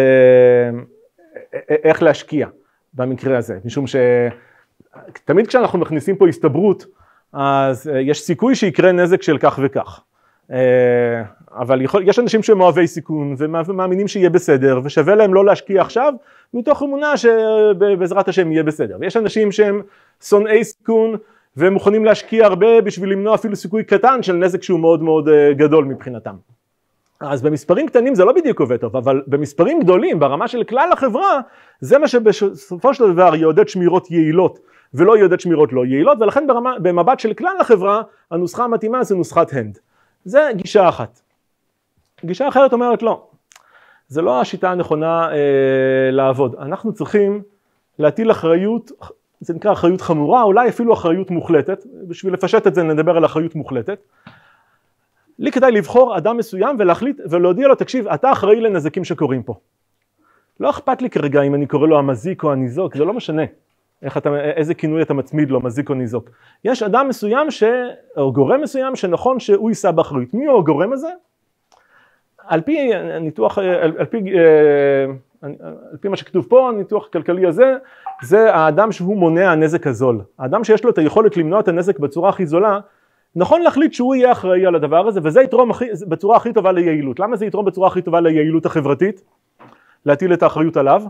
איך להשקיע במקרה הזה, משום שתמיד כשאנחנו מכניסים פה הסתברות, אז יש סיכוי שיקרה נזק של כך וכך. אבל יכול, יש אנשים שהם אוהבי סיכון ומאמינים שיהיה בסדר ושווה להם לא להשקיע עכשיו מתוך אמונה שבעזרת השם יהיה בסדר. ויש אנשים שהם שונאי סיכון והם מוכנים להשקיע הרבה בשביל למנוע אפילו סיכוי קטן של נזק שהוא מאוד מאוד גדול מבחינתם. אז במספרים קטנים זה לא בדיוק עובד טוב, אבל במספרים גדולים ברמה של כלל החברה זה מה שבסופו של דבר יעודד שמירות יעילות ולא יעודד שמירות לא יעילות, ולכן ברמה, במבט של כלל החברה הנוסחה המתאימה זה נוסחת הנד. זה גישה אחת. גישה אחרת אומרת לא, זה לא השיטה הנכונה אה, לעבוד. אנחנו צריכים להטיל אחריות, זה נקרא אחריות חמורה, אולי אפילו אחריות מוחלטת, בשביל לפשט את זה נדבר על אחריות מוחלטת. לי כדאי לבחור אדם מסוים ולהחליט ולהודיע לו, תקשיב, אתה אחראי לנזקים שקורים פה. לא אכפת לי כרגע אם אני קורא לו המזיק או הניזוק, זה לא משנה. איך אתה, איזה כינוי אתה מצמיד לו, מזיק או ניזוק. יש אדם מסוים ש, או גורם מסוים שנכון שהוא יישא באחריות. מי הוא הגורם הזה? על פי ניתוח, על, על, פי, על פי מה שכתוב פה, הניתוח הכלכלי הזה, זה האדם שהוא מונע הנזק הזול. האדם שיש לו את היכולת למנוע את הנזק בצורה הכי זולה, נכון להחליט שהוא יהיה אחראי על הדבר הזה, וזה יתרום הכי, בצורה הכי טובה ליעילות. למה זה יתרום בצורה הכי טובה ליעילות החברתית? להטיל את האחריות עליו.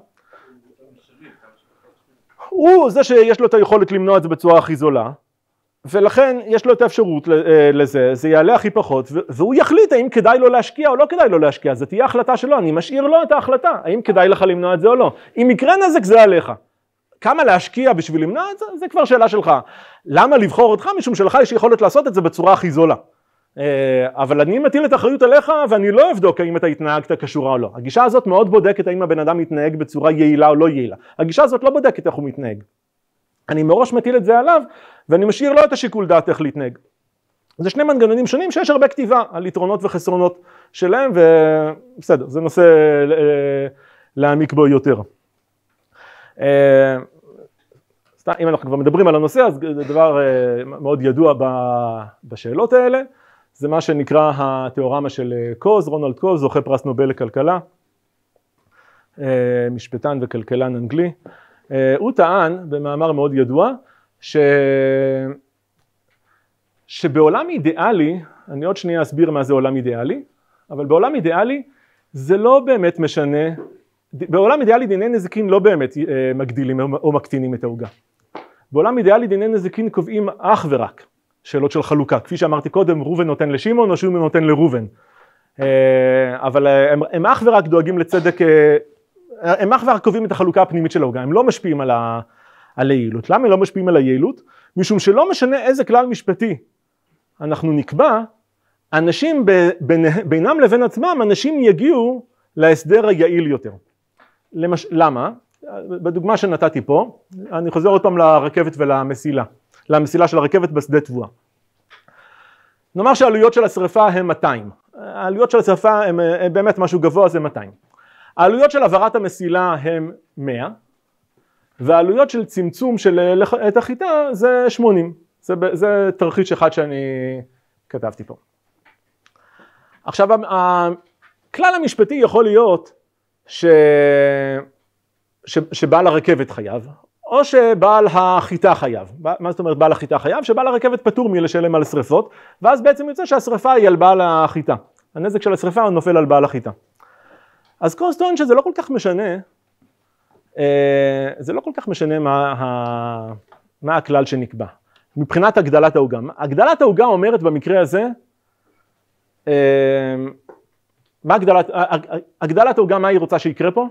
הוא זה שיש לו את היכולת למנוע את זה בצורה הכי זולה, ולכן יש לו את האפשרות לזה, זה יעלה הכי פחות, והוא יחליט האם כדאי לו להשקיע או לא כדאי לו להשקיע, זה תהיה החלטה שלו, אני משאיר לו את ההחלטה, האם כדאי לך למנוע את זה או לא. אם יקרה נזק זה עליך. כמה להשקיע בשביל למנוע את זה, זה כבר שאלה שלך. למה לבחור אותך? משום שלך יש יכולת לעשות את זה בצורה הכי זולה. אבל אני מטיל את האחריות עליך ואני לא אבדוק האם אתה התנהגת כשורה או לא. הגישה הזאת מאוד בודקת האם הבן אדם מתנהג בצורה יעילה או לא יעילה. הגישה הזאת לא בודקת איך הוא מתנהג. אני מראש מטיל את זה עליו ואני משאיר לו את השיקול דעת איך להתנהג. זה שני מנגנונים שונים שיש הרבה כתיבה על יתרונות וחסרונות שלהם, ובסדר, זה נושא להעמיק בו יותר. אם אנחנו כבר מדברים על הנושא, אז זה דבר מאוד ידוע בשאלות האלה, זה מה שנקרא התיאורמה של קוז, רונלד קוז, זוכה פרס נובל לכלכלה, משפטן וכלכלן אנגלי. הוא טען במאמר מאוד ידוע, ש... שבעולם אידיאלי, אני עוד שנייה אסביר מה זה עולם אידיאלי, אבל בעולם אידיאלי זה לא באמת משנה, בעולם אידיאלי דיני נזיקין לא באמת מגדילים או מקטינים את העוגה. בעולם אידיאלי דיני נזיקין קובעים אך ורק שאלות של חלוקה, כפי שאמרתי קודם, ראובן נותן לשמעון או שמעון נותן לראובן, אבל הם, הם אך ורק דואגים לצדק, הם אך ורק קובעים את החלוקה הפנימית של העוגה, הם לא משפיעים על, ה, על היעילות. למה הם לא משפיעים על היעילות? משום שלא משנה איזה כלל משפטי אנחנו נקבע, אנשים בינם לבין עצמם, אנשים יגיעו להסדר היעיל יותר. למש... למה? בדוגמה שנתתי פה, אני חוזר עוד פעם לרכבת ולמסילה, למסילה של הרכבת בשדה תבואה. נאמר שהעלויות של השריפה הן מאתיים, העלויות של השריפה הן באמת משהו גבוה, זה מאתיים. העלויות של העברת המסילה הן מאה, והעלויות של צמצום של את החיטה זה שמונים. זה, זה תרחיש אחד שאני כתבתי פה. עכשיו, הכלל המשפטי יכול להיות ש... ש... שבעל הרכבת חייב, או שבעל החיטה חייב. מה זאת אומרת בעל החיטה חייב? שבעל הרכבת פטור מלשלם על שריפות, ואז בעצם יוצא שהשריפה היא על בעל החיטה. הנזק של השריפה נופל על בעל החיטה. אז קוז טוען שזה לא כל כך משנה, זה לא כל כך משנה מה, מה הכלל שנקבע. מבחינת הגדלת העוגה. הגדלת העוגה אומרת במקרה הזה, מה הגדלת, הגדלת העוגה, מה היא רוצה שיקרה פה?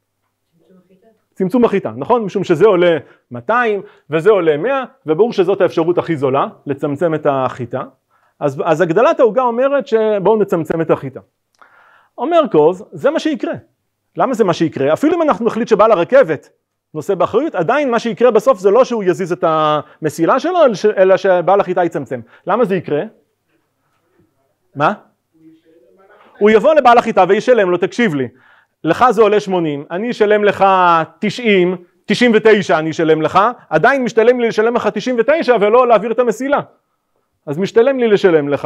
צמצום החיטה, נכון? משום שזה עולה מאתיים וזה עולה מאה, וברור שזאת האפשרות הכי זולה, לצמצם את החיטה. אז, אז הגדלת העוגה אומרת שבואו נצמצם את החיטה. אומר קוז, זה מה שיקרה. למה זה מה שיקרה? אפילו אם אנחנו נחליט שבעל הרכבת נושא באחריות, עדיין מה שיקרה בסוף זה לא שהוא יזיז את המסילה שלו, אלא שבעל החיטה יצמצם. למה זה יקרה? מה? הוא יבוא לבעל החיטה וישלם לו, תקשיב לי, לך זה עולה שמונים, אני אשלם לך תשעים, תשעים ותשע אני אשלם לך, עדיין משתלם לי לשלם לך תשעים ותשע ולא להעביר את המסילה. אז משתלם לי לשלם לך,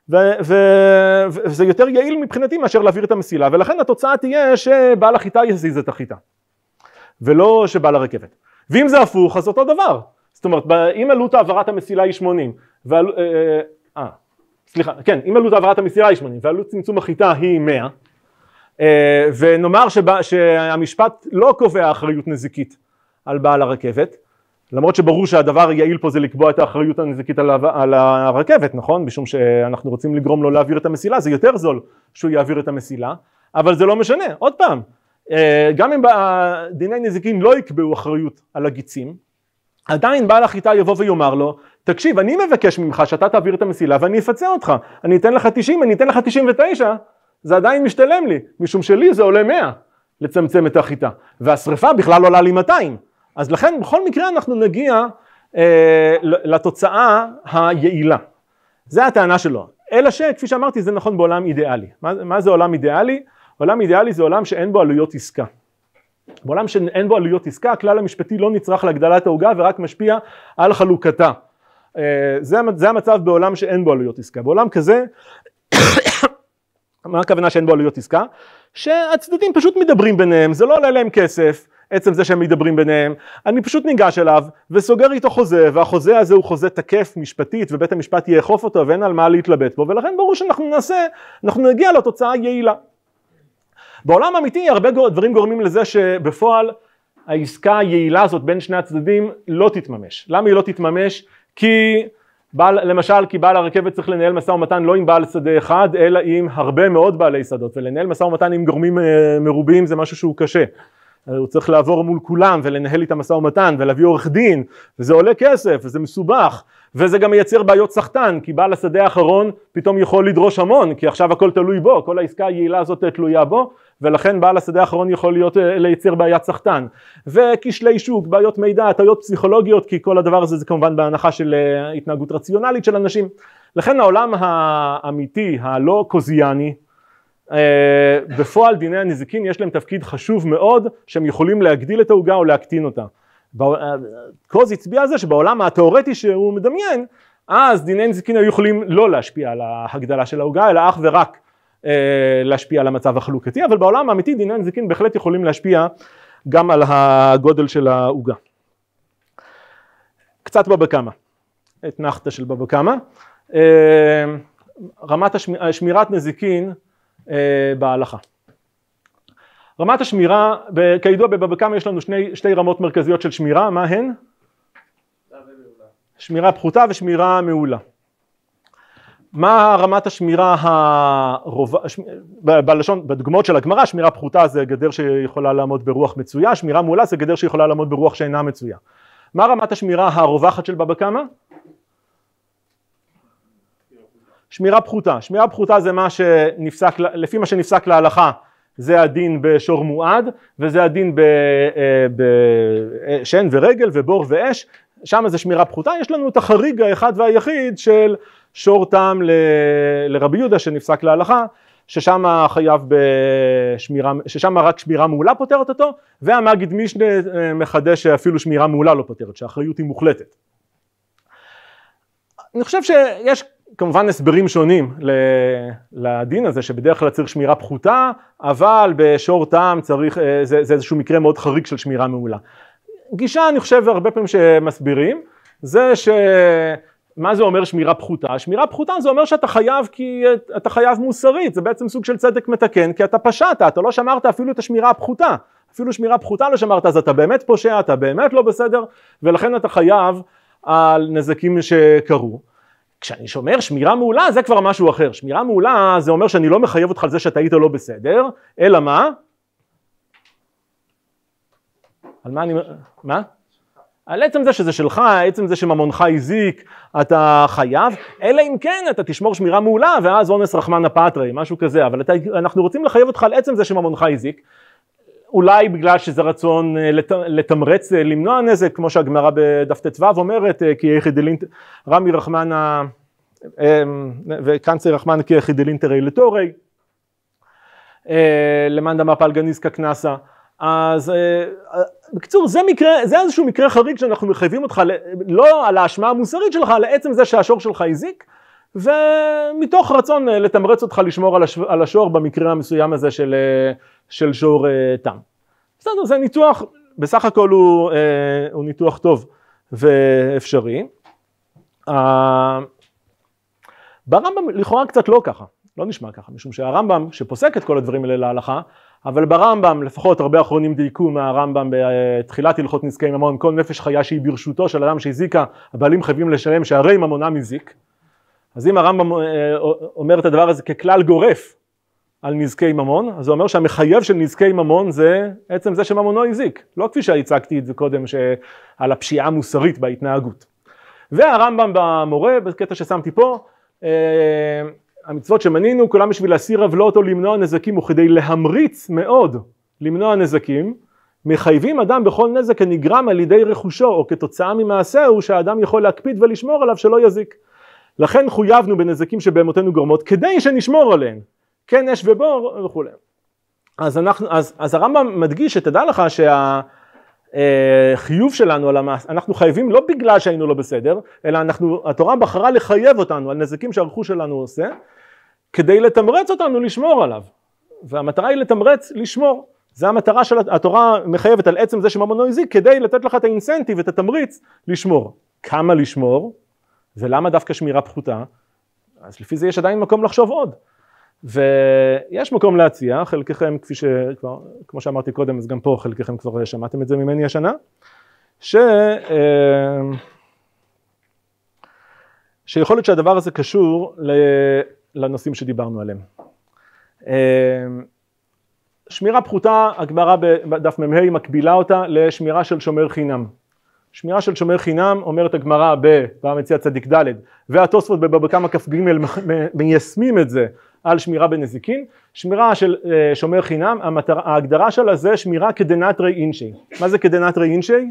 וזה יותר יעיל מבחינתי מאשר להעביר את המסילה, ולכן התוצאה תהיה שבעל החיטה יזיז את החיטה, ולא שבעל הרכבת. ואם זה הפוך, אז אותו דבר. זאת אומרת, אם עלות העברת המסילה היא שמונים, ועל... אה, סליחה, כן, אם עלות העברת המסילה היא שמונים, ועלות צמצום החיטה היא מאה, ונאמר שבא, שהמשפט לא קובע אחריות נזיקית על בעל הרכבת, למרות שברור שהדבר היעיל פה זה לקבוע את האחריות הנזיקית על, על הרכבת, נכון? משום שאנחנו רוצים לגרום לו להעביר את המסילה, זה יותר זול שהוא יעביר את המסילה, אבל זה לא משנה, עוד פעם, גם אם דיני נזיקין לא יקבעו אחריות על הגיצים, עדיין בעל החיטה יבוא ויאמר לו, תקשיב, אני מבקש ממך שאתה תעביר את המסילה ואני אפצה אותך, אני אתן לך תשעים, אני אתן לך תשעים ותשע, זה עדיין משתלם לי, משום שלי זה עולה מאה לצמצם את החיטה, והשריפה בכלל עולה לי מאתיים, אז לכן בכל מקרה אנחנו נגיע אה, לתוצאה היעילה, זה הטענה שלו, אלא שכפי שאמרתי זה נכון בעולם אידיאלי. מה, מה זה עולם אידיאלי? עולם אידיאלי זה עולם שאין בו עלויות עסקה. בעולם שאין בו עלויות עסקה, הכלל המשפטי לא נצרך להגדלת העוגה ורק משפיע על חלוקתה. זה, זה המצב בעולם שאין בו עלויות עסקה. בעולם כזה, מה הכוונה שאין בו עלויות עסקה? שהצדדים פשוט מדברים ביניהם, זה לא עולה להם כסף, עצם זה שהם מדברים ביניהם, אני פשוט ניגש אליו וסוגר איתו חוזה, והחוזה הזה הוא חוזה תקף משפטית, ובית המשפט יאכוף אותו ואין על מה להתלבט בו, ולכן ברור שאנחנו נעשה, אנחנו נגיע לתוצאה יעילה. בעולם האמיתי הרבה דברים גורמים לזה שבפועל העסקה היעילה הזאת בין שני הצדדים לא תתממש. למה היא לא תתממש? כי בעל, למשל, כי בעל הרכבת צריך לנהל משא ומתן לא עם בעל שדה אחד, אלא עם הרבה מאוד בעלי שדות, ולנהל משא ומתן עם גורמים מרובים זה משהו שהוא קשה. הוא צריך לעבור מול כולם ולנהל איתם משא ומתן ולהביא עורך דין, וזה עולה כסף וזה מסובך, וזה גם מייצר בעיות סחטן, כי בעל השדה האחרון פתאום יכול לדרוש המון, כי עכשיו הכל תלוי בו, כל העסקה היעילה הזאת תלויה בו, ולכן בעל השדה האחרון יכול להיות לייצר בעיית סחטן, וכשלי שוק, בעיות מידע, הטעויות פסיכולוגיות, כי כל הדבר הזה זה כמובן בהנחה של התנהגות רציונלית של אנשים. לכן העולם האמיתי, הלא קוזיאני, בפועל דיני הנזיקין יש להם תפקיד חשוב מאוד, שהם יכולים להגדיל את העוגה או להקטין אותה. קוז הצביע על זה שבעולם התיאורטי שהוא מדמיין, אז דיני נזיקין היו יכולים לא להשפיע על ההגדלה של העוגה, אלא אך ורק להשפיע על המצב החלוקתי, אבל בעולם האמיתי דיני נזיקין בהחלט יכולים להשפיע גם על הגודל של העוגה. קצת בבא קמא, אתנחתא של בבא קמא, רמת שמירת נזיקין בהלכה. רמת השמירה, כידוע בבבא קמא יש לנו שני, שתי רמות מרכזיות של שמירה, מה הן? שמירה פחותה ושמירה מעולה. מה רמת השמירה הרוב... בלשון, בדוגמאות של הגמרא, שמירה פחותה זה גדר שיכולה לעמוד ברוח מצויה, שמירה מעולה זה גדר שיכולה לעמוד ברוח שאינה מצויה. מה רמת השמירה הרווחת של בבא קמא? שמירה פחותה. שמירה פחותה זה מה שנפסק, לפי מה שנפסק להלכה, זה הדין בשור מועד, וזה הדין בשן ורגל ובור ואש, שם זה שמירה פחותה. יש לנו את החריג האחד והיחיד של שור תם לרבי יהודה שנפסק להלכה, ששם חייב בשמירה, ששם רק שמירה מעולה פותרת אותו, והמגיד משנה מחדש שאפילו שמירה מעולה לא פותרת, שהאחריות היא מוחלטת. אני חושב שיש כמובן הסברים שונים לדין הזה, שבדרך כלל צריך שמירה פחותה, אבל בשור תם צריך, זה, זה איזשהו מקרה מאוד חריג של שמירה מעולה. גישה, אני חושב, הרבה פעמים שמסבירים, זה ש... מה זה אומר שמירה פחותה? שמירה פחותה זה אומר שאתה חייב, כי אתה חייב מוסרית, זה בעצם סוג של צדק מתקן, כי אתה פשעת, אתה לא שמרת אפילו את השמירה הפחותה, אפילו שמירה פחותה לא שמרת, אז אתה באמת פושע, אתה באמת לא בסדר, ולכן אתה חייב על נזקים שקרו. כשאני שומר שמירה מעולה זה כבר משהו אחר, שמירה מעולה זה אומר שאני לא מחייב אותך על זה שאתה היית לא בסדר, אלא מה? על מה אני... מה? על עצם זה שזה שלך, עצם זה שממונך הזיק, אתה חייב, אלא אם כן אתה תשמור שמירה מעולה ואז אונס רחמנא פטרי, משהו כזה, אבל אתה, אנחנו רוצים לחייב אותך על עצם זה שממונך הזיק, אולי בגלל שזה רצון לת, לתמרץ, למנוע נזק, כמו שהגמרא בדף ט"ו אומרת, כי יחידלינט, רמי רחמנא וקנצי רחמנא כי יחידלינטרי לתורי, למאן דמא פלגא ניזקא קנסא. אז בקיצור זה מקרה, זה איזשהו מקרה חריג שאנחנו מחייבים אותך לא על האשמה המוסרית שלך, אלא עצם זה שהשור שלך הזיק, ומתוך רצון לתמרץ אותך לשמור על השור במקרה המסוים הזה של, של שור תם. בסדר, זה ניתוח, בסך הכל הוא, הוא ניתוח טוב ואפשרי. ברמב"ם לכאורה קצת לא ככה, לא נשמע ככה, משום שהרמב"ם שפוסק את כל הדברים האלה להלכה, אבל ברמב"ם לפחות הרבה אחרונים דייקו מהרמב"ם בתחילת הלכות נזקי ממון, כל נפש חיה שהיא ברשותו של אדם שהזיקה, הבעלים חייבים לשלם שהרי ממונם הזיק. אז אם הרמב"ם אומר את הדבר הזה ככלל גורף על נזקי ממון, אז הוא אומר שהמחייב של נזקי ממון זה עצם זה שממונו הזיק, לא כפי שהצגתי את זה קודם על הפשיעה המוסרית בהתנהגות. והרמב"ם במורה, בקטע ששמתי פה, המצוות שמנינו, כולם בשביל להסיר עוולות או למנוע נזקים, וכדי להמריץ מאוד למנוע נזקים, מחייבים אדם בכל נזק הנגרם על ידי רכושו, או כתוצאה ממעשהו, שהאדם יכול להקפיד ולשמור עליו שלא יזיק. לכן חויבנו בנזקים שבהמותנו גורמות, כדי שנשמור עליהן, כן אש ובור וכו'. אז, אנחנו, אז, אז הרמב"ם מדגיש, שתדע לך שהחיוב שלנו על המעש, אנחנו חייבים לא בגלל שהיינו לא בסדר, אלא אנחנו, התורה בחרה לחייב אותנו על נזקים שהרכוש שלנו עושה, כדי לתמרץ אותנו לשמור עליו. והמטרה היא לתמרץ, לשמור. זה המטרה של התורה מחייבת על עצם זה שממונו הזיק, כדי לתת לך את האינסנטיב, את התמריץ, לשמור. כמה לשמור? ולמה דווקא שמירה פחותה? אז לפי זה יש עדיין מקום לחשוב עוד. ויש מקום להציע, חלקכם, כפי ש... כמו שאמרתי קודם, אז גם פה חלקכם כבר שמעתם את זה ממני השנה, ש... שיכול להיות שהדבר הזה קשור לנושאים שדיברנו עליהם. שמירה פחותה, הגמרא בדף מ"ה מקבילה אותה לשמירה של שומר חינם. שמירה של שומר חינם אומרת הגמרא במציאת צדיק ד' והתוספות בבבא קמא כ"ג מיישמים את זה על שמירה בנזיקין. שמירה של שומר חינם, המטרה, ההגדרה שלה זה שמירה כדנטרי אינשי. מה זה כדנטרי אינשי?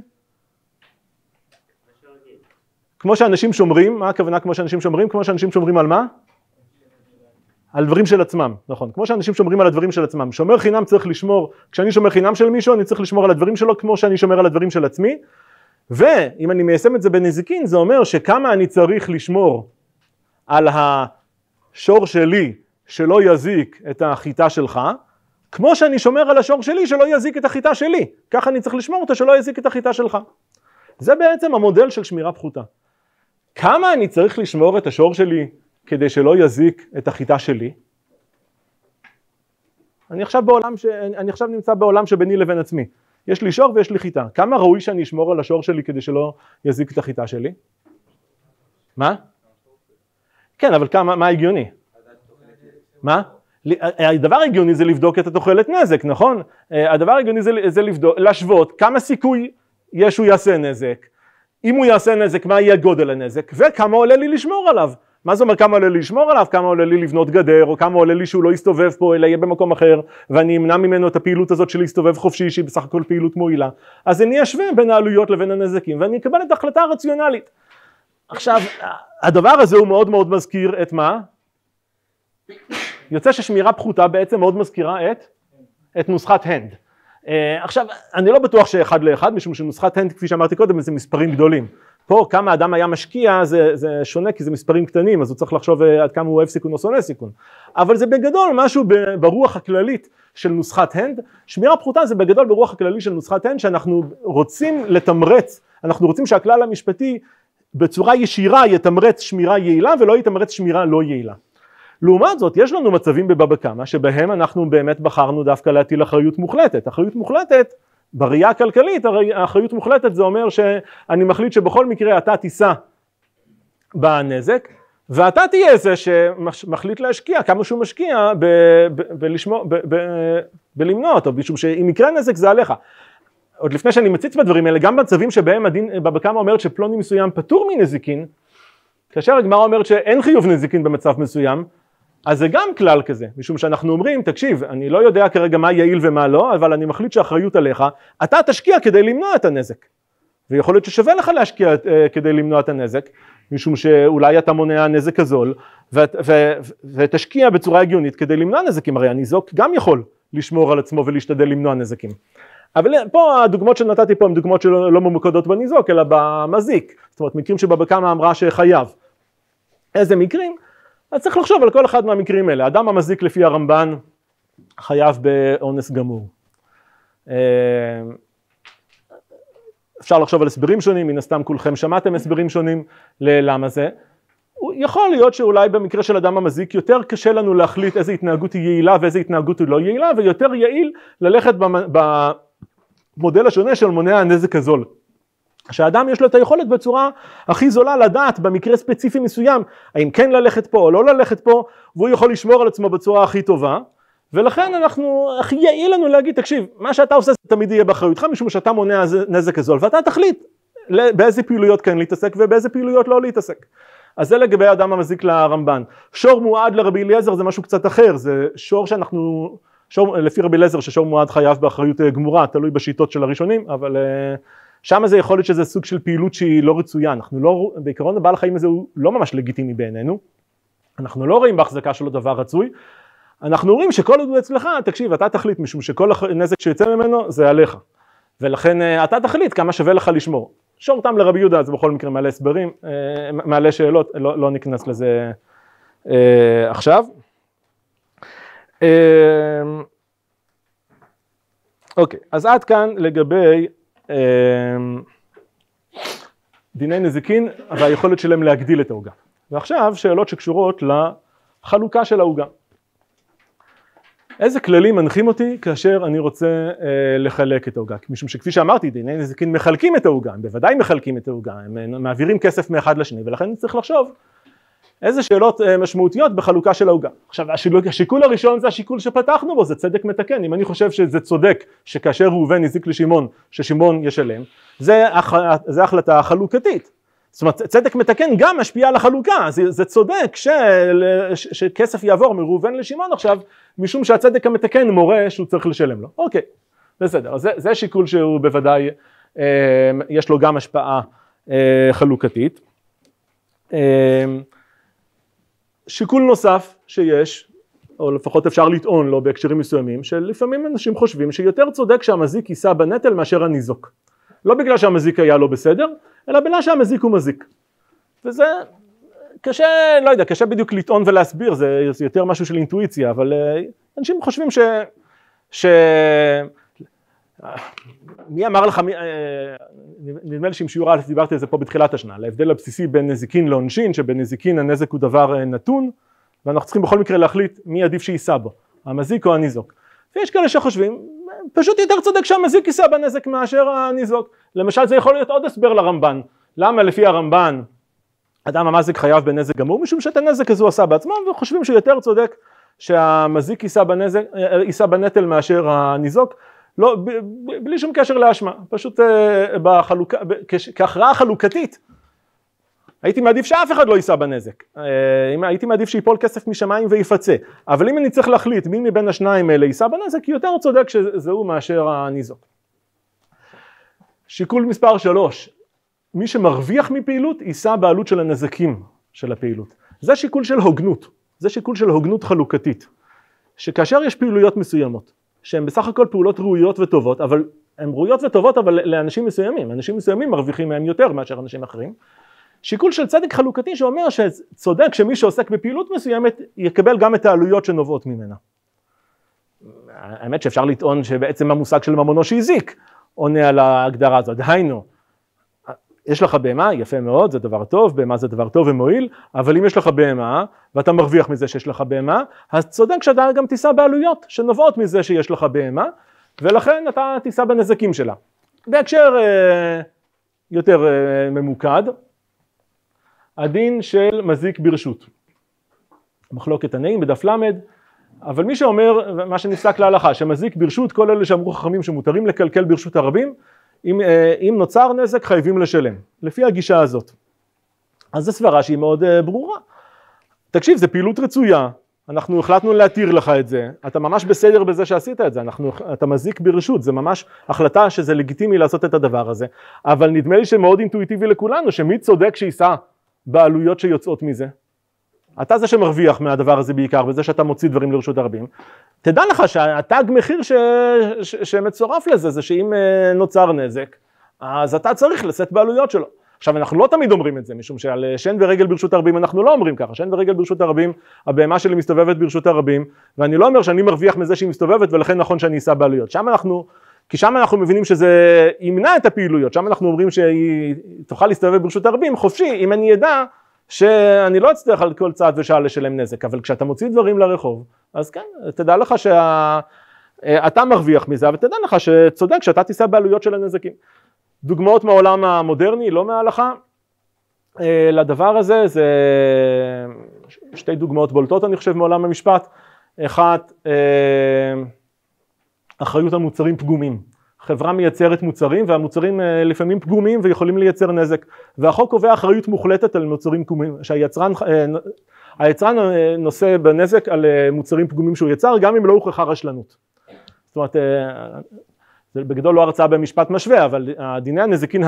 כמו שאנשים שומרים, מה הכוונה כמו שאנשים שומרים? כמו שאנשים שומרים על מה? על דברים של עצמם, נכון, כמו שאנשים שומרים על הדברים של עצמם. שומר חינם צריך לשמור, כשאני שומר חינם של מישהו אני צריך לשמור על הדברים שלו כמו שאני שומר על הדברים של עצמי. ואם אני מיישם את זה בנזיקין זה אומר שכמה אני צריך לשמור על השור שלי שלא יזיק את החיטה שלך, כמו שאני שומר על השור שלי שלא יזיק את החיטה שלי, ככה אני צריך לשמור אותה שלא יזיק את החיטה שלך. זה בעצם המודל של שמירה פחותה. כמה אני צריך לשמור את השור שלי כדי שלא יזיק את החיטה שלי? אני עכשיו בעולם ש... אני עכשיו נמצא בעולם שביני לבין עצמי. יש לי שור ויש לי חיטה. כמה ראוי שאני אשמור על השור שלי כדי שלא יזיק את החיטה שלי? מה? כן, אבל כמה, מה הגיוני? מה? הדבר הגיוני זה לבדוק את התוחלת נזק, נכון? הדבר הגיוני זה, זה לבדוק, להשוות כמה סיכוי יש הוא יעשה נזק. אם הוא יעשה נזק, מה יהיה גודל הנזק? וכמה עולה לי לשמור עליו? מה זה אומר כמה עולה לי לשמור עליו? כמה עולה לי לבנות גדר, או כמה עולה לי שהוא לא יסתובב פה אלא יהיה במקום אחר, ואני אמנע ממנו את הפעילות הזאת של להסתובב חופשי שהיא בסך הכל פעילות מועילה. אז אני אשווה בין העלויות לבין הנזקים ואני אקבל את ההחלטה הרציונלית. עכשיו הדבר הזה הוא מאוד מאוד מזכיר את מה? יוצא ששמירה פחותה בעצם מאוד מזכירה את, את נוסחת הנד. Uh, עכשיו אני לא בטוח שאחד לאחד, משום שנוסחת הנד כפי שאמרתי קודם זה מספרים גדולים. פה כמה אדם היה משקיע זה, זה שונה כי זה מספרים קטנים, אז הוא צריך לחשוב עד כמה הוא אוהב סיכון או שונא סיכון. אבל זה בגדול משהו ברוח הכללית של נוסחת הנד. שמירה פחותה זה בגדול ברוח הכללי של נוסחת הנד, שאנחנו רוצים לתמרץ, אנחנו רוצים שהכלל המשפטי בצורה ישירה יתמרץ שמירה יעילה ולא יתמרץ שמירה לא יעילה. לעומת זאת יש לנו מצבים בבבא קמא שבהם אנחנו באמת בחרנו דווקא להטיל אחריות מוחלטת. אחריות מוחלטת בראייה הכלכלית, האחריות מוחלטת זה אומר שאני מחליט שבכל מקרה אתה תישא בנזק ואתה תהיה זה שמחליט להשקיע כמה שהוא משקיע בלמנוע אותו, משום שאם יקרה נזק זה עליך. עוד לפני שאני מציץ בדברים האלה, גם במצבים שבהם הדין בבא קמא אומרת שפלוני מסוים פטור מנזיקין, כאשר הגמרא אומרת שאין חיוב נזיקין במצב מסוים, אז זה גם כלל כזה, משום שאנחנו אומרים, תקשיב, אני לא יודע כרגע מה יעיל ומה לא, אבל אני מחליט שהאחריות עליך, אתה תשקיע כדי למנוע את הנזק. ויכול להיות ששווה לך להשקיע כדי למנוע את הנזק, משום שאולי אתה מונע נזק הזול, ות, ו, ותשקיע בצורה הגיונית כדי למנוע נזקים, הרי הניזוק גם יכול לשמור על עצמו ולהשתדל למנוע נזקים. אבל פה הדוגמאות שנתתי פה הן דוגמאות שלא לא ממוקדות בניזוק, אלא במזיק, זאת אומרת מקרים שבבא קמא אמרה שחייב. איזה מקרים? אז צריך לחשוב על כל אחד מהמקרים האלה. אדם המזיק לפי הרמב"ן חייב באונס גמור. אפשר לחשוב על הסברים שונים, מן הסתם כולכם שמעתם הסברים שונים ללמה זה. יכול להיות שאולי במקרה של אדם המזיק יותר קשה לנו להחליט איזה התנהגות היא יעילה ואיזה התנהגות היא לא יעילה, ויותר יעיל ללכת במודל השונה של מונע הנזק הזול. שהאדם יש לו את היכולת בצורה הכי זולה לדעת במקרה ספציפי מסוים, האם כן ללכת פה או לא ללכת פה, והוא יכול לשמור על עצמו בצורה הכי טובה, ולכן אנחנו, הכי יעיל לנו להגיד, תקשיב, מה שאתה עושה תמיד יהיה באחריותך, משום שאתה מונע נזק הזול, ואתה תחליט באיזה פעילויות כן להתעסק ובאיזה פעילויות לא להתעסק. אז זה לגבי האדם המזיק לרמב"ן. שור מועד לרבי אליעזר זה משהו קצת אחר, זה שור שאנחנו, שור, לפי רבי אליעזר ששור מועד חייב באחריות גמורה, תלוי בשיטות של הראשונים, אבל שם זה יכול להיות שזה סוג של פעילות שהיא לא רצויה, אנחנו לא, בעיקרון הבעל חיים הזה הוא לא ממש לגיטימי בעינינו, אנחנו לא רואים בהחזקה שלו דבר רצוי, אנחנו רואים שכל עוד הוא אצלך, תקשיב, אתה תחליט, משום שכל נזק שיוצא ממנו זה עליך, ולכן אתה תחליט כמה שווה לך לשמור. שור תם לרבי יהודה, זה בכל מקרה מעלה הסברים, מעלה שאלות, לא, לא נכנס לזה אה, עכשיו. אה, אוקיי, אז עד כאן לגבי אה, דיני נזיקין והיכולת שלהם להגדיל את העוגה. ועכשיו שאלות שקשורות לחלוקה של העוגה. איזה כללים מנחים אותי כאשר אני רוצה אה, לחלק את העוגה? משום שכפי שאמרתי, דיני נזיקין מחלקים את העוגה, הם בוודאי מחלקים את העוגה, הם מעבירים כסף מאחד לשני, ולכן צריך לחשוב איזה שאלות משמעותיות בחלוקה של העוגה. עכשיו השיקול הראשון זה השיקול שפתחנו בו, זה צדק מתקן. אם אני חושב שזה צודק שכאשר ראובן הזיק לשמעון ששמעון ישלם, זה, זה החלטה חלוקתית. זאת אומרת צדק מתקן גם משפיע על החלוקה, זה, זה צודק ש, ש, שכסף יעבור מראובן לשמעון עכשיו, משום שהצדק המתקן מורה שהוא צריך לשלם לו. אוקיי, בסדר, זה, זה שיקול שהוא בוודאי אה, יש לו גם השפעה אה, חלוקתית. אה, שיקול נוסף שיש, או לפחות אפשר לטעון לו בהקשרים מסוימים, שלפעמים אנשים חושבים שיותר צודק שהמזיק יישא בנטל מאשר הניזוק. לא בגלל שהמזיק היה לא בסדר, אלא בגלל שהמזיק הוא מזיק. וזה קשה, לא יודע, קשה בדיוק לטעון ולהסביר, זה, זה יותר משהו של אינטואיציה, אבל אנשים חושבים ש... ש... מי אמר לך, מי, נדמה לי שעם שיעור א' דיברתי על זה פה בתחילת השנה, להבדל הבסיסי בין נזיקין לעונשין, שבנזיקין הנזק הוא דבר נתון, ואנחנו צריכים בכל מקרה להחליט מי עדיף שיישא בו, המזיק או הניזוק. ויש כאלה שחושבים, פשוט יותר צודק שהמזיק יישא בנזק מאשר הניזוק. למשל זה יכול להיות עוד הסבר לרמב"ן, למה לפי הרמב"ן אדם המזיק חייב בנזק גמור, משום שאת הנזק הזה הוא עשה בעצמו, וחושבים שיותר צודק שהמזיק יישא בנזק, יישא בנטל מאשר הניזוק, לא, ב, ב, בלי שום קשר לאשמה, פשוט uh, בחלוקה, כהכרעה חלוקתית, הייתי מעדיף שאף אחד לא יישא בנזק, uh, הייתי מעדיף שיפול כסף משמיים ויפצה, אבל אם אני צריך להחליט מי מבין השניים האלה יישא בנזק, יותר צודק שזהו מאשר הניזוק. שיקול מספר שלוש, מי שמרוויח מפעילות יישא בעלות של הנזקים של הפעילות. זה שיקול של הוגנות, זה שיקול של הוגנות חלוקתית, שכאשר יש פעילויות מסוימות, שהן בסך הכל פעולות ראויות וטובות, אבל הן ראויות וטובות אבל לאנשים מסוימים, אנשים מסוימים מרוויחים מהם יותר מאשר אנשים אחרים, שיקול של צדק חלוקתי שאומר שצודק שמי שעוסק בפעילות מסוימת יקבל גם את העלויות שנובעות ממנה. האמת שאפשר לטעון שבעצם המושג של ממונו שהזיק עונה על ההגדרה הזאת, דהיינו, יש לך בהמה, יפה מאוד, זה דבר טוב, בהמה זה דבר טוב ומועיל, אבל אם יש לך בהמה, ואתה מרוויח מזה שיש לך בהמה, אז צודק שאתה גם תישא בעלויות שנובעות מזה שיש לך בהמה, ולכן אתה תישא בנזקים שלה. בהקשר אה, יותר אה, ממוקד, הדין של מזיק ברשות. מחלוקת תנאים בדף למד, אבל מי שאומר, מה שנפסק להלכה, שמזיק ברשות, כל אלה שאמרו חכמים שמותרים לקלקל ברשות הרבים, אם, אם נוצר נזק חייבים לשלם, לפי הגישה הזאת. אז זו סברה שהיא מאוד ברורה. תקשיב, זה פעילות רצויה, אנחנו החלטנו להתיר לך את זה, אתה ממש בסדר בזה שעשית את זה, אנחנו, אתה מזיק ברשות, זה ממש החלטה שזה לגיטימי לעשות את הדבר הזה, אבל נדמה לי שמאוד אינטואיטיבי לכולנו, שמי צודק שיישא בעלויות שיוצאות מזה. אתה זה שמרוויח מהדבר הזה בעיקר, וזה שאתה מוציא דברים לרשות הרבים. תדע לך שהתג מחיר ש... ש... שמצורף לזה, זה שאם נוצר נזק, אז אתה צריך לשאת בעלויות שלו. עכשיו אנחנו לא תמיד אומרים את זה, משום שעל שן ורגל ברשות הרבים אנחנו לא אומרים ככה, שן ורגל ברשות הרבים, הבהמה שלי מסתובבת ברשות הרבים, ואני לא אומר שאני מרוויח מזה שהיא מסתובבת, ולכן נכון שאני אשא בעלויות. שם אנחנו, כי שם אנחנו מבינים שזה ימנע את הפעילויות, שם אנחנו אומרים שהיא תוכל להסתובב ברשות הרבים חופשי, אם אני ידע שאני לא אצטרך על כל צעד ושעה לשלם נזק, אבל כשאתה מוציא דברים לרחוב, אז כן, תדע לך שאתה מרוויח מזה, אבל תדע לך שצודק שאתה תישא בעלויות של הנזקים. דוגמאות מהעולם המודרני, לא מההלכה, לדבר הזה, זה שתי דוגמאות בולטות אני חושב מעולם המשפט, אחת, אחריות על מוצרים פגומים. חברה מייצרת מוצרים והמוצרים לפעמים פגומים ויכולים לייצר נזק, והחוק קובע אחריות מוחלטת על מוצרים פגומים, שהיצרן היצרן נושא בנזק על מוצרים פגומים שהוא יצר, גם אם לא הוכחה רשלנות. זאת אומרת, זה בגדול לא הרצאה במשפט משווה, אבל דיני הנזיקין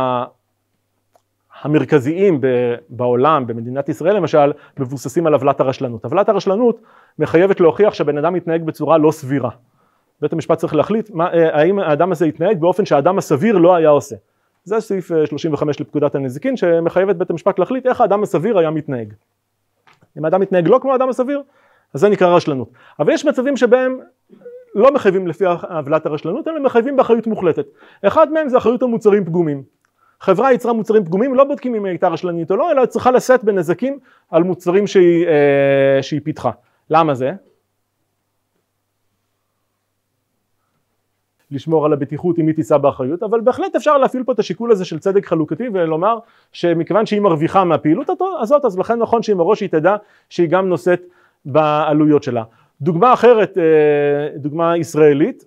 המרכזיים בעולם, במדינת ישראל למשל, מבוססים על עוולת הרשלנות. עוולת הרשלנות מחייבת להוכיח שהבן אדם מתנהג בצורה לא סבירה. בית המשפט צריך להחליט מה, האם האדם הזה יתנהג באופן שהאדם הסביר לא היה עושה. זה סעיף שלושים וחמש לפקודת הנזיקין שמחייב את בית המשפט להחליט איך האדם הסביר היה מתנהג. אם האדם מתנהג לא כמו האדם הסביר, אז זה נקרא רשלנות. אבל יש מצבים שבהם לא מחייבים לפי עוולת הרשלנות, אלא מחייבים באחריות מוחלטת. אחד מהם זה אחריות על מוצרים פגומים. חברה יצרה מוצרים פגומים, לא בודקים אם היא הייתה רשלנית או לא, אלא צריכה לשאת בנזקים על מוצרים שהיא, אה, שהיא פיתחה. למה זה? לשמור על הבטיחות אם היא תישא באחריות, אבל בהחלט אפשר להפעיל פה את השיקול הזה של צדק חלוקתי ולומר שמכיוון שהיא מרוויחה מהפעילות הזאת, אז לכן נכון שהיא מראש היא תדע שהיא גם נושאת בעלויות שלה. דוגמה אחרת, דוגמה ישראלית,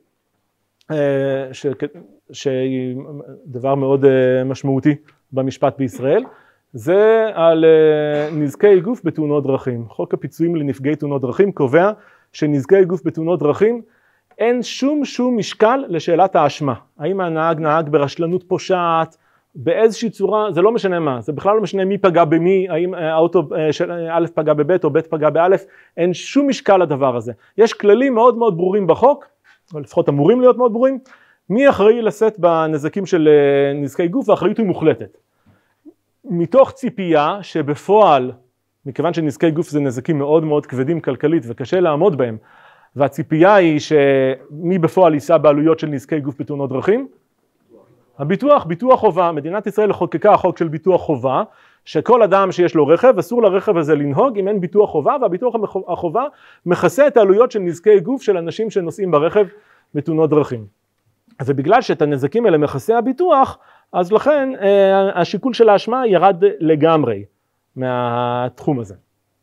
ש... שהיא דבר מאוד משמעותי במשפט בישראל, זה על נזקי גוף בתאונות דרכים. חוק הפיצויים לנפגעי תאונות דרכים קובע שנזקי גוף בתאונות דרכים אין שום שום משקל לשאלת האשמה. האם הנהג נהג ברשלנות פושעת, באיזושהי צורה, זה לא משנה מה, זה בכלל לא משנה מי פגע במי, האם האוטו א' פגע בב' או ב' פגע באלף, אין שום משקל לדבר הזה. יש כללים מאוד מאוד ברורים בחוק, או לפחות אמורים להיות מאוד ברורים, מי אחראי לשאת בנזקים של נזקי גוף, והאחריות היא מוחלטת. מתוך ציפייה שבפועל, מכיוון שנזקי גוף זה נזקים מאוד מאוד כבדים כלכלית וקשה לעמוד בהם, והציפייה היא שמי בפועל יישא בעלויות של נזקי גוף בתאונות דרכים? הביטוח, ביטוח חובה. מדינת ישראל חוקקה חוק של ביטוח חובה, שכל אדם שיש לו רכב, אסור לרכב הזה לנהוג אם אין ביטוח חובה, והביטוח החובה מכסה את העלויות של נזקי גוף של אנשים שנוסעים ברכב בתאונות דרכים. ובגלל שאת הנזקים האלה מכסה הביטוח, אז לכן השיקול של האשמה ירד לגמרי מהתחום הזה.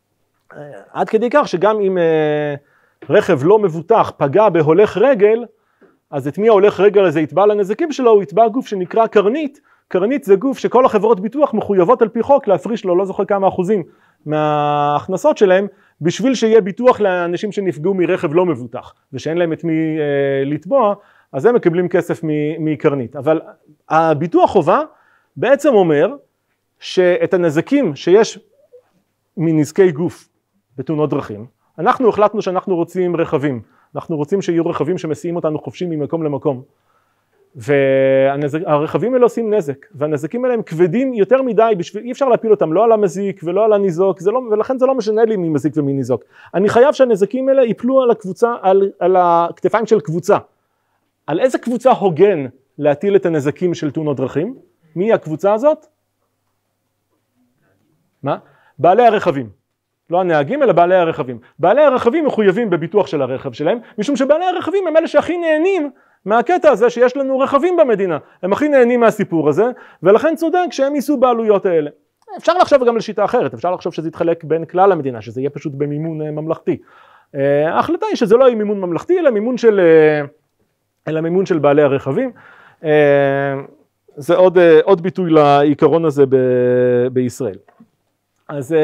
עד כדי כך שגם אם רכב לא מבוטח פגע בהולך רגל, אז את מי ההולך רגל הזה יתבע לנזקים שלו? הוא יתבע גוף שנקרא קרנית. קרנית זה גוף שכל החברות ביטוח מחויבות על פי חוק להפריש לו לא זוכר כמה אחוזים מההכנסות שלהם, בשביל שיהיה ביטוח לאנשים שנפגעו מרכב לא מבוטח, ושאין להם את מי אה, לתבוע, אז הם מקבלים כסף מקרנית. אבל הביטוח חובה בעצם אומר שאת הנזקים שיש מנזקי גוף בתאונות דרכים, אנחנו החלטנו שאנחנו רוצים רכבים, אנחנו רוצים שיהיו רכבים שמסיעים אותנו חופשי ממקום למקום, והרכבים האלה עושים נזק, והנזקים האלה הם כבדים יותר מדי, בשביל, אי אפשר להפיל אותם לא על המזיק ולא על הניזוק, זה לא, ולכן זה לא משנה לי מי מזיק ומי ניזוק. אני חייב שהנזקים האלה ייפלו על הקבוצה, על, על הכתפיים של קבוצה. על איזה קבוצה הוגן להטיל את הנזקים של תאונות דרכים? מי הקבוצה הזאת? מה? בעלי הרכבים. לא הנהגים אלא בעלי הרכבים. בעלי הרכבים מחויבים בביטוח של הרכב שלהם, משום שבעלי הרכבים הם אלה שהכי נהנים מהקטע הזה שיש לנו רכבים במדינה. הם הכי נהנים מהסיפור הזה, ולכן צודק שהם יישאו בעלויות האלה. אפשר לחשוב גם לשיטה אחרת, אפשר לחשוב שזה יתחלק בין כלל המדינה, שזה יהיה פשוט במימון ממלכתי. ההחלטה היא שזה לא יהיה מימון ממלכתי, אלא מימון של, אלא מימון של בעלי הרכבים. זה עוד, עוד ביטוי לעיקרון הזה ב, בישראל. אז...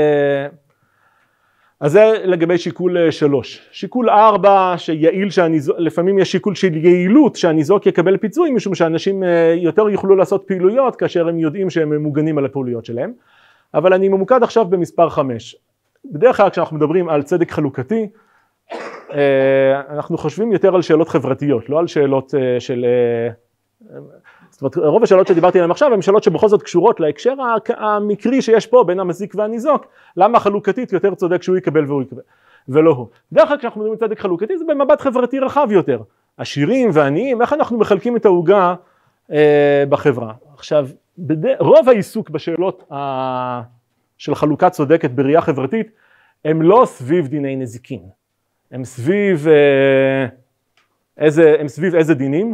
אז זה לגבי שיקול שלוש. שיקול ארבע, שיעיל שהניזוק, לפעמים יש שיקול של יעילות שהניזוק יקבל פיצוי, משום שאנשים יותר יוכלו לעשות פעילויות כאשר הם יודעים שהם מוגנים על הפעילויות שלהם. אבל אני ממוקד עכשיו במספר חמש. בדרך כלל כשאנחנו מדברים על צדק חלוקתי, אנחנו חושבים יותר על שאלות חברתיות, לא על שאלות של... זאת אומרת, רוב השאלות שדיברתי עליהן עכשיו הן שאלות שבכל זאת קשורות להקשר המקרי שיש פה בין המזיק והניזוק, למה חלוקתית יותר צודק שהוא יקבל והוא יקבל, ולא הוא. דרך כלל כשאנחנו מדברים על צדק חלוקתי זה במבט חברתי רחב יותר, עשירים ועניים, איך אנחנו מחלקים את העוגה אה, בחברה. עכשיו, בד... רוב העיסוק בשאלות ה... של חלוקה צודקת בראייה חברתית, הם לא סביב דיני נזיקין, הם סביב, אה, איזה, הם סביב איזה דינים?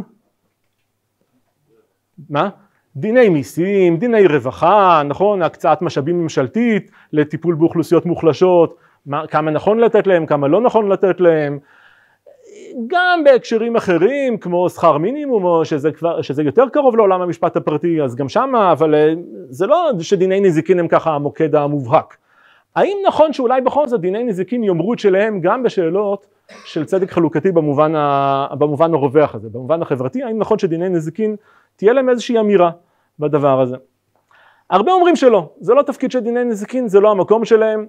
מה? דיני מיסים, דיני רווחה, נכון, הקצאת משאבים ממשלתית לטיפול באוכלוסיות מוחלשות, מה, כמה נכון לתת להם, כמה לא נכון לתת להם, גם בהקשרים אחרים כמו שכר מינימום, שזה, כבר, שזה יותר קרוב לעולם המשפט הפרטי, אז גם שמה, אבל זה לא שדיני נזיקין הם ככה המוקד המובהק. האם נכון שאולי בכל זאת דיני נזיקין יאמרו את שלהם גם בשאלות של צדק חלוקתי במובן, ה, במובן הרווח הזה, במובן החברתי, האם נכון שדיני נזיקין תהיה להם איזושהי אמירה בדבר הזה? הרבה אומרים שלא, זה לא תפקיד של דיני נזיקין, זה לא המקום שלהם,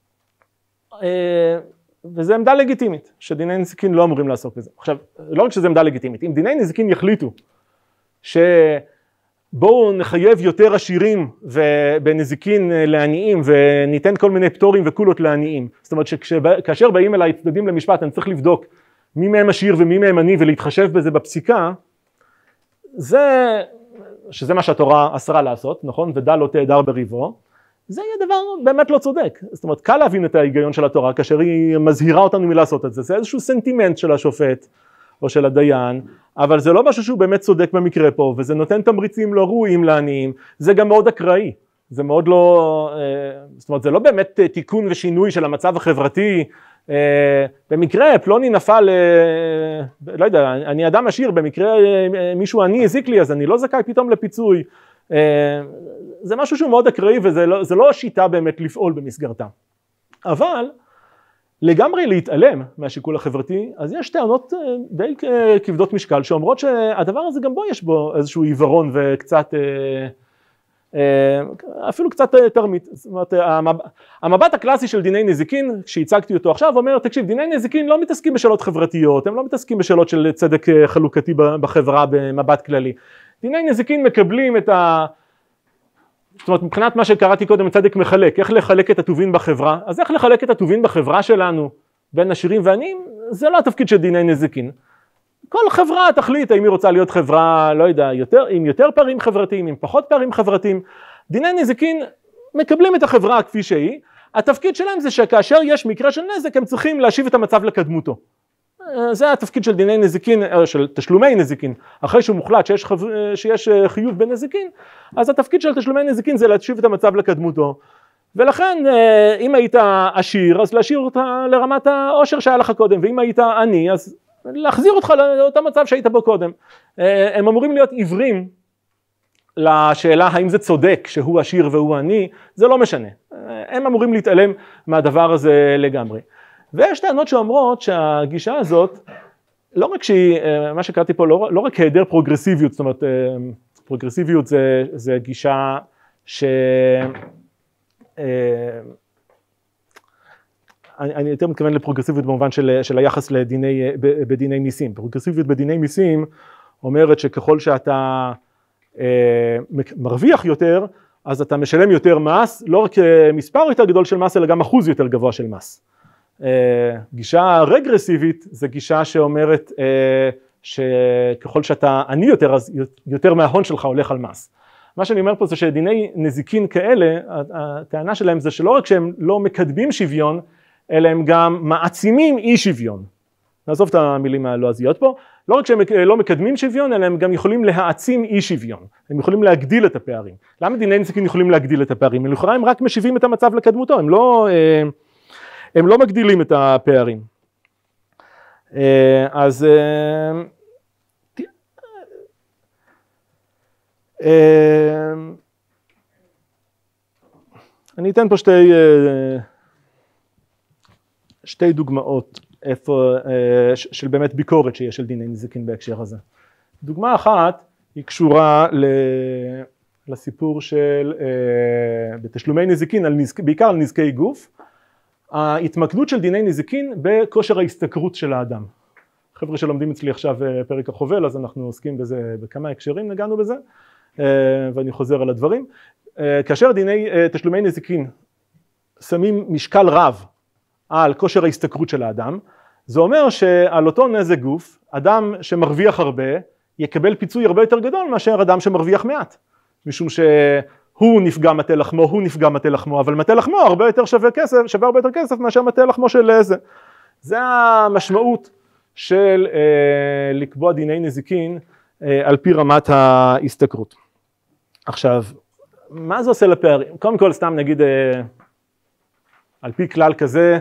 וזה עמדה לגיטימית, שדיני נזיקין לא אמורים לעסוק בזה. עכשיו, לא רק שזה עמדה לגיטימית, אם דיני נזיקין יחליטו שבואו נחייב יותר עשירים בנזיקין לעניים וניתן כל מיני פטורים וקולות לעניים, זאת אומרת שכאשר באים אליי צדדים למשפט אני צריך לבדוק מי מהם עשיר ומי מהם עני ולהתחשב בזה בפסיקה, זה, שזה מה שהתורה אסרה לעשות, נכון? ודל לא תהדר בריבו, זה יהיה דבר באמת לא צודק. זאת אומרת, קל להבין את ההיגיון של התורה כאשר היא מזהירה אותנו מלעשות את זה, זה איזשהו סנטימנט של השופט, או של הדיין, אבל זה לא משהו שהוא באמת צודק במקרה פה, וזה נותן תמריצים לא ראויים לעניים, זה גם מאוד אקראי, זה מאוד לא, זאת אומרת זה לא באמת תיקון ושינוי של המצב החברתי, במקרה פלוני נפל, לא יודע, אני אדם עשיר, במקרה מישהו עני הזיק לי, אז אני לא זכאי פתאום לפיצוי, זה משהו שהוא מאוד אקראי וזה לא, זה לא שיטה באמת לפעול במסגרתה. אבל לגמרי להתעלם מהשיקול החברתי, אז יש טענות די כבדות משקל שאומרות שהדבר הזה גם בו יש בו איזשהו עיוורון וקצת, אפילו קצת תרמית. זאת אומרת, המבט הקלאסי של דיני נזיקין, כשהצגתי אותו עכשיו, אומר, תקשיב, דיני נזיקין לא מתעסקים בשאלות חברתיות, הם לא מתעסקים בשאלות של צדק חלוקתי בחברה במבט כללי. דיני נזיקין מקבלים את ה... זאת אומרת, מבחינת מה שקראתי קודם, צדק מחלק, איך לחלק את הטובין בחברה, אז איך לחלק את הטובין בחברה שלנו, בין עשירים ועניים, זה לא התפקיד של דיני נזיקין. כל חברה תחליט, האם היא רוצה להיות חברה, לא יודע, יותר, עם יותר פערים חברתיים, עם פחות פערים חברתיים, דיני נזיקין מקבלים את החברה כפי שהיא, התפקיד שלהם זה שכאשר יש מקרה של נזק, הם צריכים להשיב את המצב לקדמותו. זה התפקיד של דיני נזיקין, של תשלומי נזיקין, אחרי שהוא מוחלט שיש, חו... שיש חיוב בנזיקין, אז התפקיד של תשלומי נזיקין זה להשיב את המצב לקדמותו, ולכן אם היית עשיר, אז להשאיר אותה לרמת העושר שהיה לך קודם, ואם היית עני, אז להחזיר אותך לאותה מצב שהיית בו קודם. הם אמורים להיות עיוורים לשאלה האם זה צודק שהוא עשיר והוא עני, זה לא משנה, הם אמורים להתעלם מהדבר הזה לגמרי. ויש טענות שאומרות שהגישה הזאת, לא רק שהיא, מה שקראתי פה, לא, לא רק היעדר פרוגרסיביות, זאת אומרת, פרוגרסיביות זה, זה גישה ש... אני, אני יותר מתכוון לפרוגרסיביות במובן של, של היחס לדיני, בדיני מיסים. פרוגרסיביות בדיני מיסים אומרת שככל שאתה מרוויח יותר, אז אתה משלם יותר מס, לא רק מספר יותר גדול של מס, אלא גם אחוז יותר גבוה של מס. גישה רגרסיבית זה גישה שאומרת שככל שאתה עני יותר, אז יותר מההון שלך הולך על מס. מה שאני אומר פה זה שדיני נזיקין כאלה, הטענה שלהם זה שלא רק שהם לא מקדמים שוויון, אלא הם גם מעצימים אי שוויון. נעזוב את המילים הלועזיות פה, לא רק שהם לא מקדמים שוויון, אלא הם גם יכולים להעצים אי שוויון, הם יכולים להגדיל את הפערים. למה דיני נזיקין יכולים להגדיל את הפערים? לכאורה הם רק משיבים את המצב לקדמותו, הם לא... הם לא מגדילים את הפערים. אז אני אתן פה שתי, שתי דוגמאות איפה, של באמת ביקורת שיש של דיני נזיקין בהקשר הזה. דוגמה אחת היא קשורה לסיפור של בתשלומי נזיקין, בעיקר על נזקי גוף, ההתמקדות של דיני נזיקין בכושר ההשתכרות של האדם. חבר'ה שלומדים אצלי עכשיו פרק החובל, אז אנחנו עוסקים בזה בכמה הקשרים, נגענו בזה, ואני חוזר על הדברים. כאשר דיני תשלומי נזיקין שמים משקל רב על כושר ההשתכרות של האדם, זה אומר שעל אותו נזק גוף, אדם שמרוויח הרבה, יקבל פיצוי הרבה יותר גדול מאשר אדם שמרוויח מעט, משום ש... הוא נפגע מטה לחמו, הוא נפגע מטה לחמו, אבל מטה לחמו הרבה יותר שווה כסף, שווה הרבה יותר כסף מאשר מטה לחמו של זה. זה המשמעות של אה, לקבוע דיני נזיקין אה, על פי רמת ההשתכרות. עכשיו, מה זה עושה לפערים? קודם כל סתם נגיד, אה, על פי כלל כזה,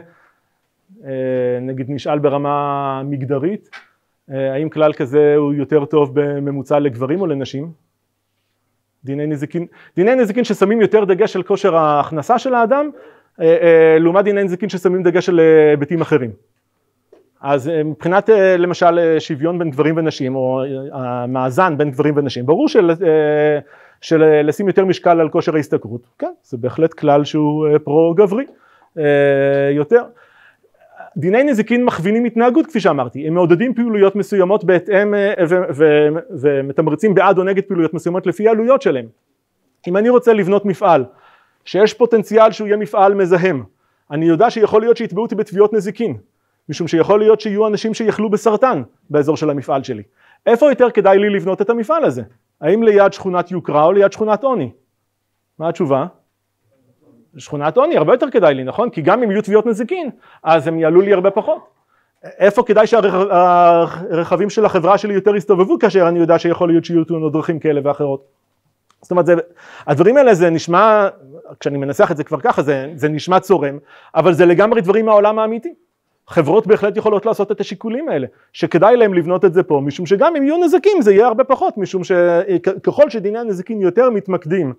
אה, נגיד נשאל ברמה מגדרית, אה, האם כלל כזה הוא יותר טוב בממוצע לגברים או לנשים? דיני נזיקין, דיני נזיקין ששמים יותר דגש על כושר ההכנסה של האדם, לעומת דיני נזיקין ששמים דגש על היבטים אחרים. אז מבחינת למשל שוויון בין גברים ונשים, או המאזן בין גברים ונשים, ברור של, של לשים יותר משקל על כושר ההשתכרות, כן, זה בהחלט כלל שהוא פרו-גברי יותר. דיני נזיקין מכווינים התנהגות כפי שאמרתי, הם מעודדים פעילויות מסוימות בהתאם ומתמרצים בעד או נגד פעילויות מסוימות לפי העלויות שלהם. אם אני רוצה לבנות מפעל שיש פוטנציאל שהוא יהיה מפעל מזהם, אני יודע שיכול להיות שיתבעו אותי בתביעות נזיקין, משום שיכול להיות שיהיו אנשים שיחלו בסרטן באזור של המפעל שלי. איפה יותר כדאי לי לבנות את המפעל הזה? האם ליד שכונת יוקרה או ליד שכונת עוני? מה התשובה? שכונת עוני הרבה יותר כדאי לי, נכון? כי גם אם יהיו תביעות נזיקין, אז הם יעלו לי הרבה פחות. איפה כדאי שהרכבים של החברה שלי יותר יסתובבו כאשר אני יודע שיכול להיות שיהיו תאונות דרכים כאלה ואחרות. זאת אומרת, זה, הדברים האלה זה נשמע, כשאני מנסח את זה כבר ככה, זה, זה נשמע צורם, אבל זה לגמרי דברים מהעולם האמיתי. חברות בהחלט יכולות לעשות את השיקולים האלה, שכדאי להם לבנות את זה פה, משום שגם אם יהיו נזקים זה יהיה הרבה פחות, משום שככל שדיני הנזקים יותר מתמקדים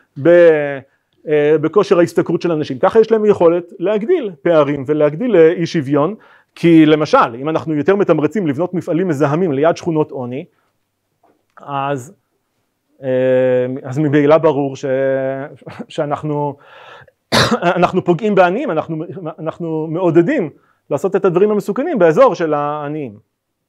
בכושר ההשתכרות של אנשים, ככה יש להם יכולת להגדיל פערים ולהגדיל אי שוויון, כי למשל, אם אנחנו יותר מתמרצים לבנות מפעלים מזהמים ליד שכונות עוני, אז, אז מבעילה ברור ש, שאנחנו אנחנו פוגעים בעניים, אנחנו, אנחנו מעודדים לעשות את הדברים המסוכנים באזור של העניים.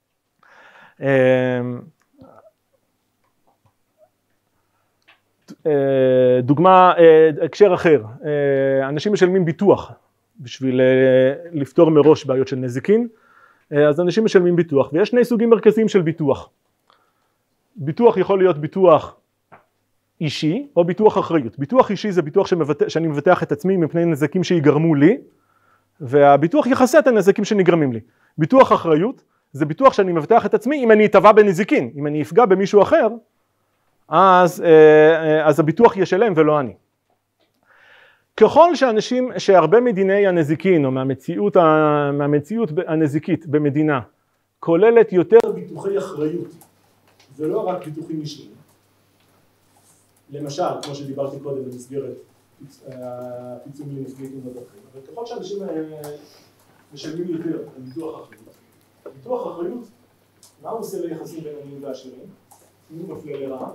דוגמה, הקשר אחר, אנשים משלמים ביטוח בשביל לפתור מראש בעיות של נזיקין, אז אנשים משלמים ביטוח, ויש שני סוגים מרכזיים של ביטוח. ביטוח יכול להיות ביטוח אישי או ביטוח אחריות. ביטוח אישי זה ביטוח שמבטח, שאני מבטח את עצמי מפני נזקים שיגרמו לי, והביטוח יכסה את הנזקים שנגרמים לי. ביטוח אחריות זה ביטוח שאני מבטח את עצמי אם אני אתבע בנזיקין, אם אני אפגע במישהו אחר, אז, אז הביטוח ישלם ולא אני. ככל שאנשים, שהרבה מדיני הנזיקין או מהמציאות, מהמציאות הנזיקית במדינה כוללת יותר ביטוחי אחריות ולא רק ביטוחים אישיים, למשל, כמו שדיברתי קודם במסגרת פיצויים לנפגעי תאונות דרכים, אבל ככל שאנשים משלמים יותר בביטוח אחריות, ביטוח אחריות, מה הוא עושה ליחסים בין עניים ועשירים? אם הוא מפלה לרעה?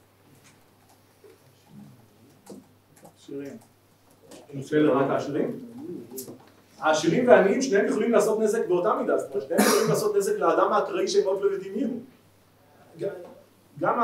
עשירים. הוא מפלה לרעה את העשירים? העשירים והעניים שניהם יכולים לעשות נזק באותה מידה, זאת אומרת, שניהם יכולים לעשות נזק לאדם האקראי שהם עוד לא יודעים מי הוא. גם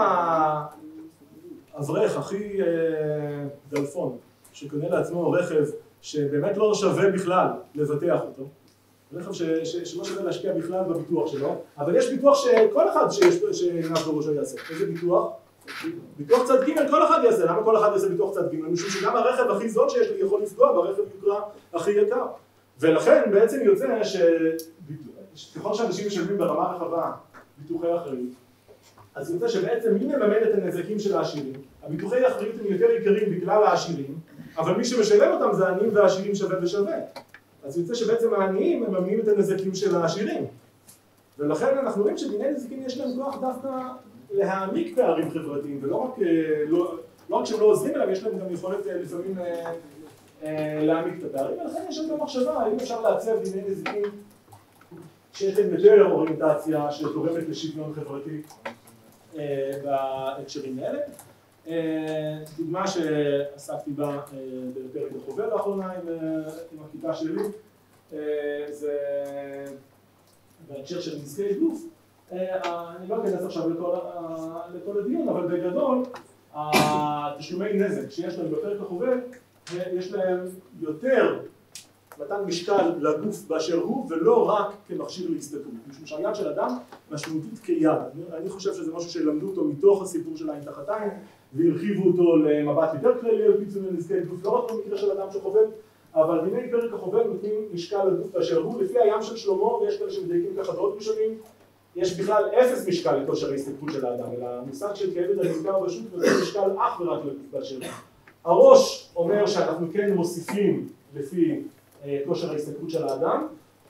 האברך הכי דלפון, שקונה לעצמו רכב שבאמת לא שווה בכלל לבטח אותו, רכב שלא שווה להשקיע בכלל בביטוח שלו, אבל יש ביטוח שכל אחד שנעב בראשו יעשה. איזה ביטוח? ביטוח צד ג' כל אחד יעשה. למה כל אחד יעשה ביטוח צד ג'? משום שגם הרכב הכי זול שיש לי יכול לפגוע ברכב יוקרה הכי יקר. ולכן בעצם יוצא שככל שאנשים משלמים ברמה רחבה ביטוחי אחריות, אז יוצא שבעצם מי מממן את הנזקים של העשירים? הביטוחי האחריות הם יותר יקרים בגלל העשירים, אבל מי שמשלם אותם זה העניים והעשירים שווה ושווה. אז יוצא שבעצם העניים מממנים את הנזקים של העשירים. ולכן אנחנו רואים שדיני נזקים יש להם כוח דווקא להעמיק פערים חברתיים, ולא רק, לא, לא רק שהם לא עוזרים אליהם, יש להם גם יכולת לפעמים להעמיק את הפערים, ולכן יש להם מחשבה, האם אפשר לעצב דיני נזקים שיש להם יותר אוריינטציה שתורמת לשוויון חברתי בהקשרים האלה. דוגמה שעסקתי בה בפרק החובר לאחרונה עם, עם הכיתה שלי, זה בהקשר של נזקי גוף. אני לא אכנס עכשיו לכל, לכל הדיון, אבל בגדול התשלומי נזק שיש להם בפרק החובר, יש להם יותר מתן משקל לגוף באשר הוא, ולא רק כמכשיר להסתכלות. משום שהיד של אדם משמעותית כיד. אני חושב שזה משהו שלמדו אותו מתוך הסיפור של עין תחת עין, והרחיבו אותו למבט יותר כללי על פיצוי לנזקי גוף, לא רק במקרה של אדם שחובל, אבל דיני פרק החובל נותנים משקל לגוף באשר הוא. לפי הים של שלמה, ויש כאלה שמדייקים ככה בעוד ראשונים, יש בכלל אפס משקל לכושר ההסתכלות של האדם, אלא המושג של כעבד הנזכר פשוט נותן משקל אך ורק לגוף באשר הוא. הראש אומר שאנחנו כן מוסיפים לפי כושר ההסתכלות של האדם,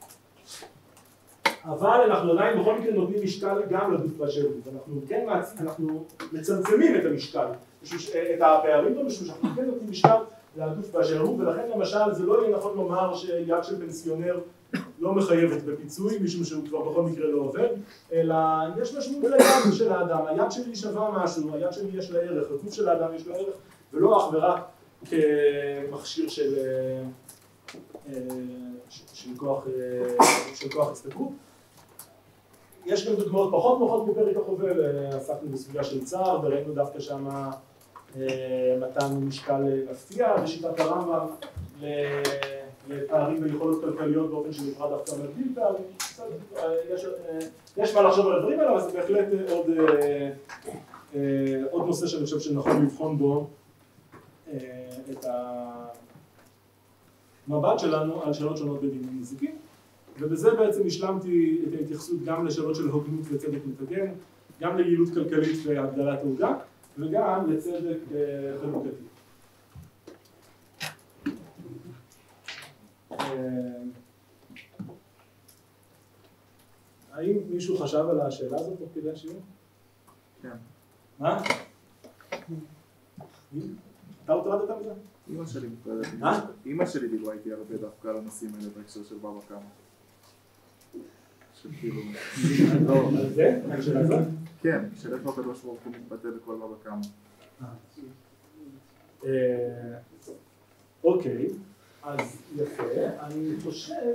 אבל אנחנו עדיין בכל מקרה נותנים משקל גם לגוף באשר הוא. אנחנו כן אנחנו מצמצמים את המשקל, את הפערים פה, משום שאנחנו כן נותנים משקל לגוף באשר הוא, ולכן למשל זה לא יהיה נכון לומר שיד של פנסיונר לא מחייבת בפיצוי, משום שהוא כבר בכל מקרה לא עובד, אלא יש משמעות ליד של האדם. היד שלי שווה משהו, היד שלי יש לה ערך, הגוף של האדם יש לה ערך, ולא אך ורק כמכשיר של של כוח, של כוח הסתכלות. יש גם דוגמאות פחות נוחות מפרק החובל, עסקנו בסוגיה של צער, וראינו דווקא שם מתן משקל מפתיע בשיטת הרמב"ם לפערים ויכולות כלכליות באופן שנקרא דווקא מגדיל פערים. יש, יש מה לחשוב על הדברים האלה, אבל זה בהחלט עוד, עוד נושא שאני חושב שנכון לבחון בו את המבט שלנו על שאלות שונות בדיני נזיקין. ובזה בעצם השלמתי את ההתייחסות גם לשאלות של הוגנות וצדק מתקן, גם ליעילות כלכלית והגדלת העוגה, וגם לצדק חלוקתי. האם מישהו חשב על השאלה הזאת תוך כדי השיעור? כן. מה? אתה הוטרדת מזה? אמא שלי מוטרדת. מה? אמא שלי דיברה איתי הרבה דווקא על הנושאים האלה בהקשר של בבא קמא. של כאילו... על זה? על השאלה הזאת? כן, של איפה הקדוש ברוך הוא מתבטא בכל בבא קמא. אוקיי, אז יפה. אני חושב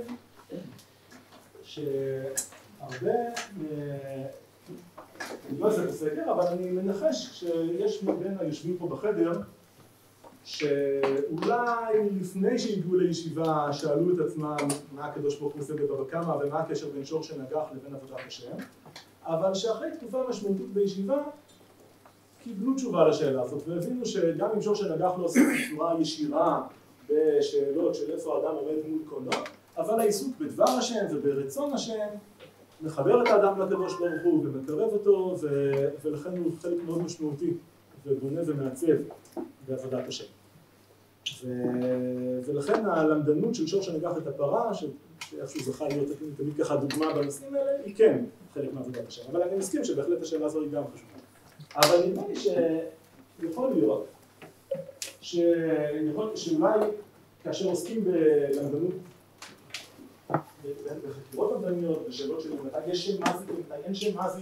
שהרבה, אני לא אעשה את הסקר, אבל אני מנחש שיש בין היושבים פה בחדר שאולי לפני שהגיעו לישיבה שאלו את עצמם מה הקדוש ברוך הוא עושה בבבא קמא ומה הקשר בין שור שנגח לבין עבודת השם, אבל שאחרי תקופה משמעותית בישיבה קיבלו תשובה לשאלה הזאת והבינו שגם אם שור שנגח לא עושה בצורה ישירה בשאלות של איפה האדם עומד מול קונו, אבל העיסוק בדבר השם וברצון השם מחבר את האדם לקדוש ברוך הוא ומקרב אותו, ו- ולכן הוא חלק מאוד משמעותי ובונה ומעצב בעבודת השם. ו- ולכן הלמדנות של שור שנגח את הפרה, שאיכשהו זכה להיות תמיד ככה דוגמה בנושאים האלה, היא כן חלק מעבודת השם. אבל אני מסכים שבהחלט השאלה הזו היא גם חשובה. אבל נדמה לי שיכול להיות שיכול, שאולי כאשר עוסקים בלמדנות, בחקירות למדניות, בשאלות של מתי יש שם מזיק ומתי אין שם מזיק,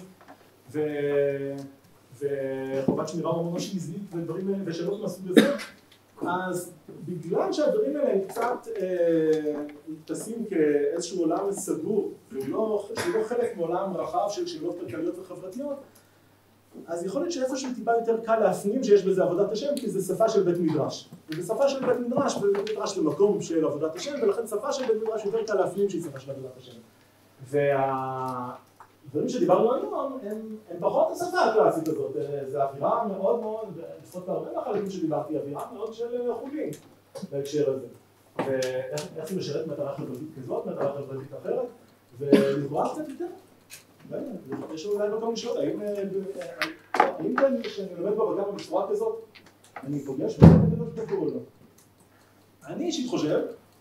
וחובת שמירה וממונו שנזלית ודברים האלה, ושאלות מהסוג הזה, אז בגלל שהדברים האלה הם קצת נתפסים כאיזשהו עולם סגור, שהוא לא חלק מעולם רחב של שאלות כלכליות וחברתיות, אז יכול להיות שאיפשהו טיפה יותר קל להפנים שיש בזה עבודת השם, כי זה שפה של בית מדרש. ובשפה של בית מדרש, בית מדרש במקום של עבודת השם, ולכן שפה של בית מדרש יותר קל להפנים שהיא שפה של עבודת השם. והדברים שדיברנו היום הם, הם פחות השפה הקלאסית הזאת. זו אווירה מאוד מאוד, לפחות בהרבה מהחלקים שדיברתי, אווירה מאוד של חולין בהקשר הזה. ואיך היא משרת מטרה חברתית כזאת, מטרה חברתית אחרת, ולכאורה קצת יותר. יש אולי מקום לשאול, האם כאן כשאני לומד בבא קמא בצורה כזאת, אני פוגש בזה הקדוש ברוך הוא או לא? אני אישית חושב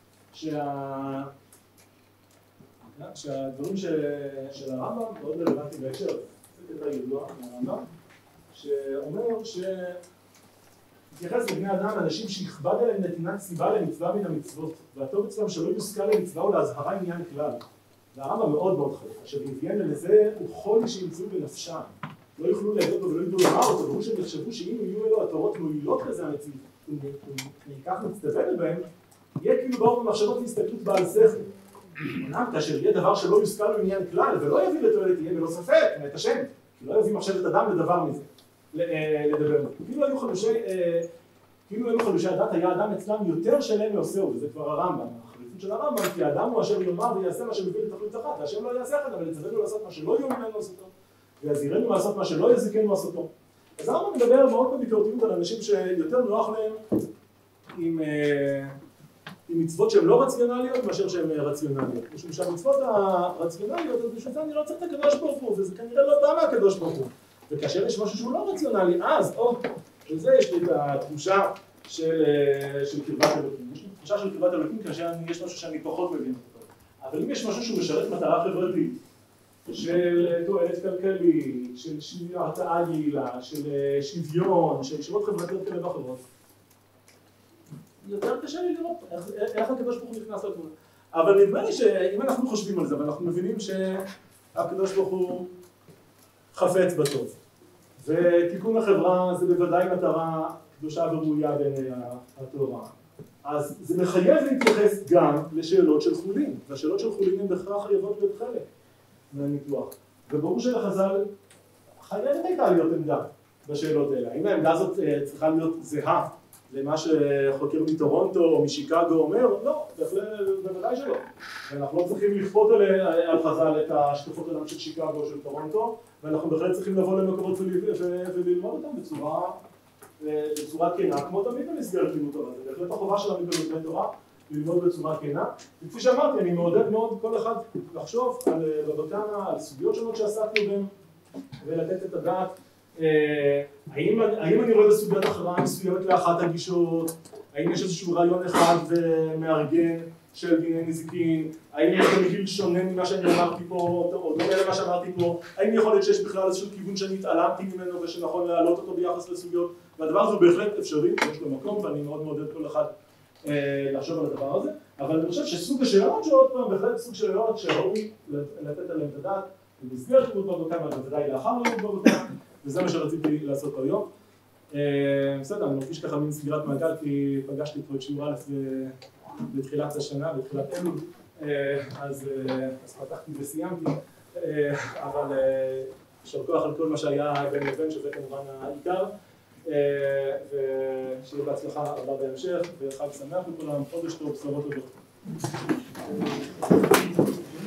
שהדברים של הרמב"ם מאוד רלוונטיים בהקשר, זה קטע ידוע מהרמב"ם, שאומר שהתייחס לבני אדם אנשים שיכבד עליהם נתינת סיבה למצווה מן המצוות, והטוב אצלם שלא יושכל למצווה ולהזהרה עניין כלל. והרמב"ם מאוד מאוד חלק, אשר הביאן לזה הוא חולי שימצאו בנפשם. לא יוכלו להגיד לו ולא ידעו לומר אותו, והוא שהם יחשבו שאם יהיו אלו התורות מועילות לזה המציאות, ומכך מצטווה בהם, יהיה כאילו באור במחשבות והסתכלות בעל שכל. אמנם כאשר יהיה דבר שלא יושכל לו עניין כלל, ולא יביא לתועלת יהיה בלא ספק, מאת השם, כי לא יביא מחשבת אדם לדבר מזה, לדבר מזה. כאילו היו חלושי, כאילו היו חלושי הדת, היה אדם אצלם יותר שלם מעושהו, וזה כבר הרמב"ם. של הרמב"ם, כי האדם הוא אשר יאמר ויעשה מה שמביא לתכלית אחת, והשם לא יעשה אחד, אבל יצוונו לעשות מה שלא יאמרנו לעשותו, ויזהירנו לעשות מה שלא יזיקנו לעשותו. אז הרמב"ם מדבר מאוד בביקורתיות על אנשים שיותר נוח להם עם, עם מצוות שהן לא רציונליות מאשר שהן רציונליות. משום שהמצוות הרציונליות, אז בשביל זה אני לא צריך את הקדוש ברוך הוא, וזה כנראה לא בא מהקדוש ברוך הוא. וכאשר יש משהו שהוא לא רציונלי, אז, או, בזה יש לי את התחושה של, של קרבת אלוקים. יש לי תחושה של קרבת אלוקים כאשר יש משהו שאני פחות מבין אותו. אבל אם יש משהו שהוא משרת מטרה חברתית, של תועלת כלכלית, של הרתעה יעילה, של שוויון, של שאלות חברתיות כאלה ואחרות, יותר קשה לי לראות איך, איך הקדוש ברוך הוא נכנס לתמונה. אבל נדמה לי שאם אנחנו חושבים על זה, ואנחנו מבינים שהקדוש ברוך הוא חפץ בטוב, ותיקון החברה זה בוודאי מטרה קדושה וראויה בעיני התורה, אז זה מחייב להתייחס גם לשאלות של חולין, והשאלות של חולין הן בהכרח חייבות להיות חלק מהניתוח. וברור שלחז"ל חייבת הייתה להיות עמדה בשאלות האלה. האם העמדה הזאת צריכה להיות זהה למה שחוקר מטורונטו או משיקגו אומר? לא, בוודאי שלא. ואנחנו לא צריכים לכפות על חז"ל את השקפות העולם של שיקגו או של טורונטו, ואנחנו בהחלט צריכים לבוא למקומות וללמוד אותם בצורה בצורה כנה, כמו תמיד במסגרת לימוד תורה. זה בהחלט החובה שלנו בלומדי תורה, ללמוד בצורה כנה. וכפי שאמרתי, אני מעודד מאוד כל אחד לחשוב על בבא קמא, על סוגיות שונות שעסקנו בהן, ולתת את הדעת. האם, האם אני רואה בסוגיית הכרעה מסוימת לאחת הגישות? האם יש איזשהו רעיון אחד ומארגן של דיני נזיקין? האם יש תמהיל שונה ממה שאני אמרתי פה, או דומה למה שאמרתי פה? האם יכול להיות שיש בכלל איזשהו כיוון שאני התעלמתי ממנו ושנכון להעלות אותו ביחס לסוגיות? והדבר הזה הוא בהחלט אפשרי, יש לו מקום, ואני מאוד מעודד כל אחד אה, לחשוב על הדבר הזה. אבל אני חושב שסוג השאלות שעוד פעם, בהחלט סוג שאלות שראוי לתת עליהן את הדעת, במסגרת לימוד בבא קמא, ובוודאי לאחר לימוד בבא קמא, וזה מה שרציתי לעשות היום. בסדר, אני מרגיש ככה מין סגירת מעגל, כי פגשתי פה את שיעור א' בתחילת השנה, בתחילת אלול, אז פתחתי וסיימתי, אבל יישר כוח על כל מה שהיה בין לבין, שזה כמובן העיקר, ושיהיה בהצלחה רבה בהמשך, וחג שמח לכולם, חודש טוב, בשורות טובות.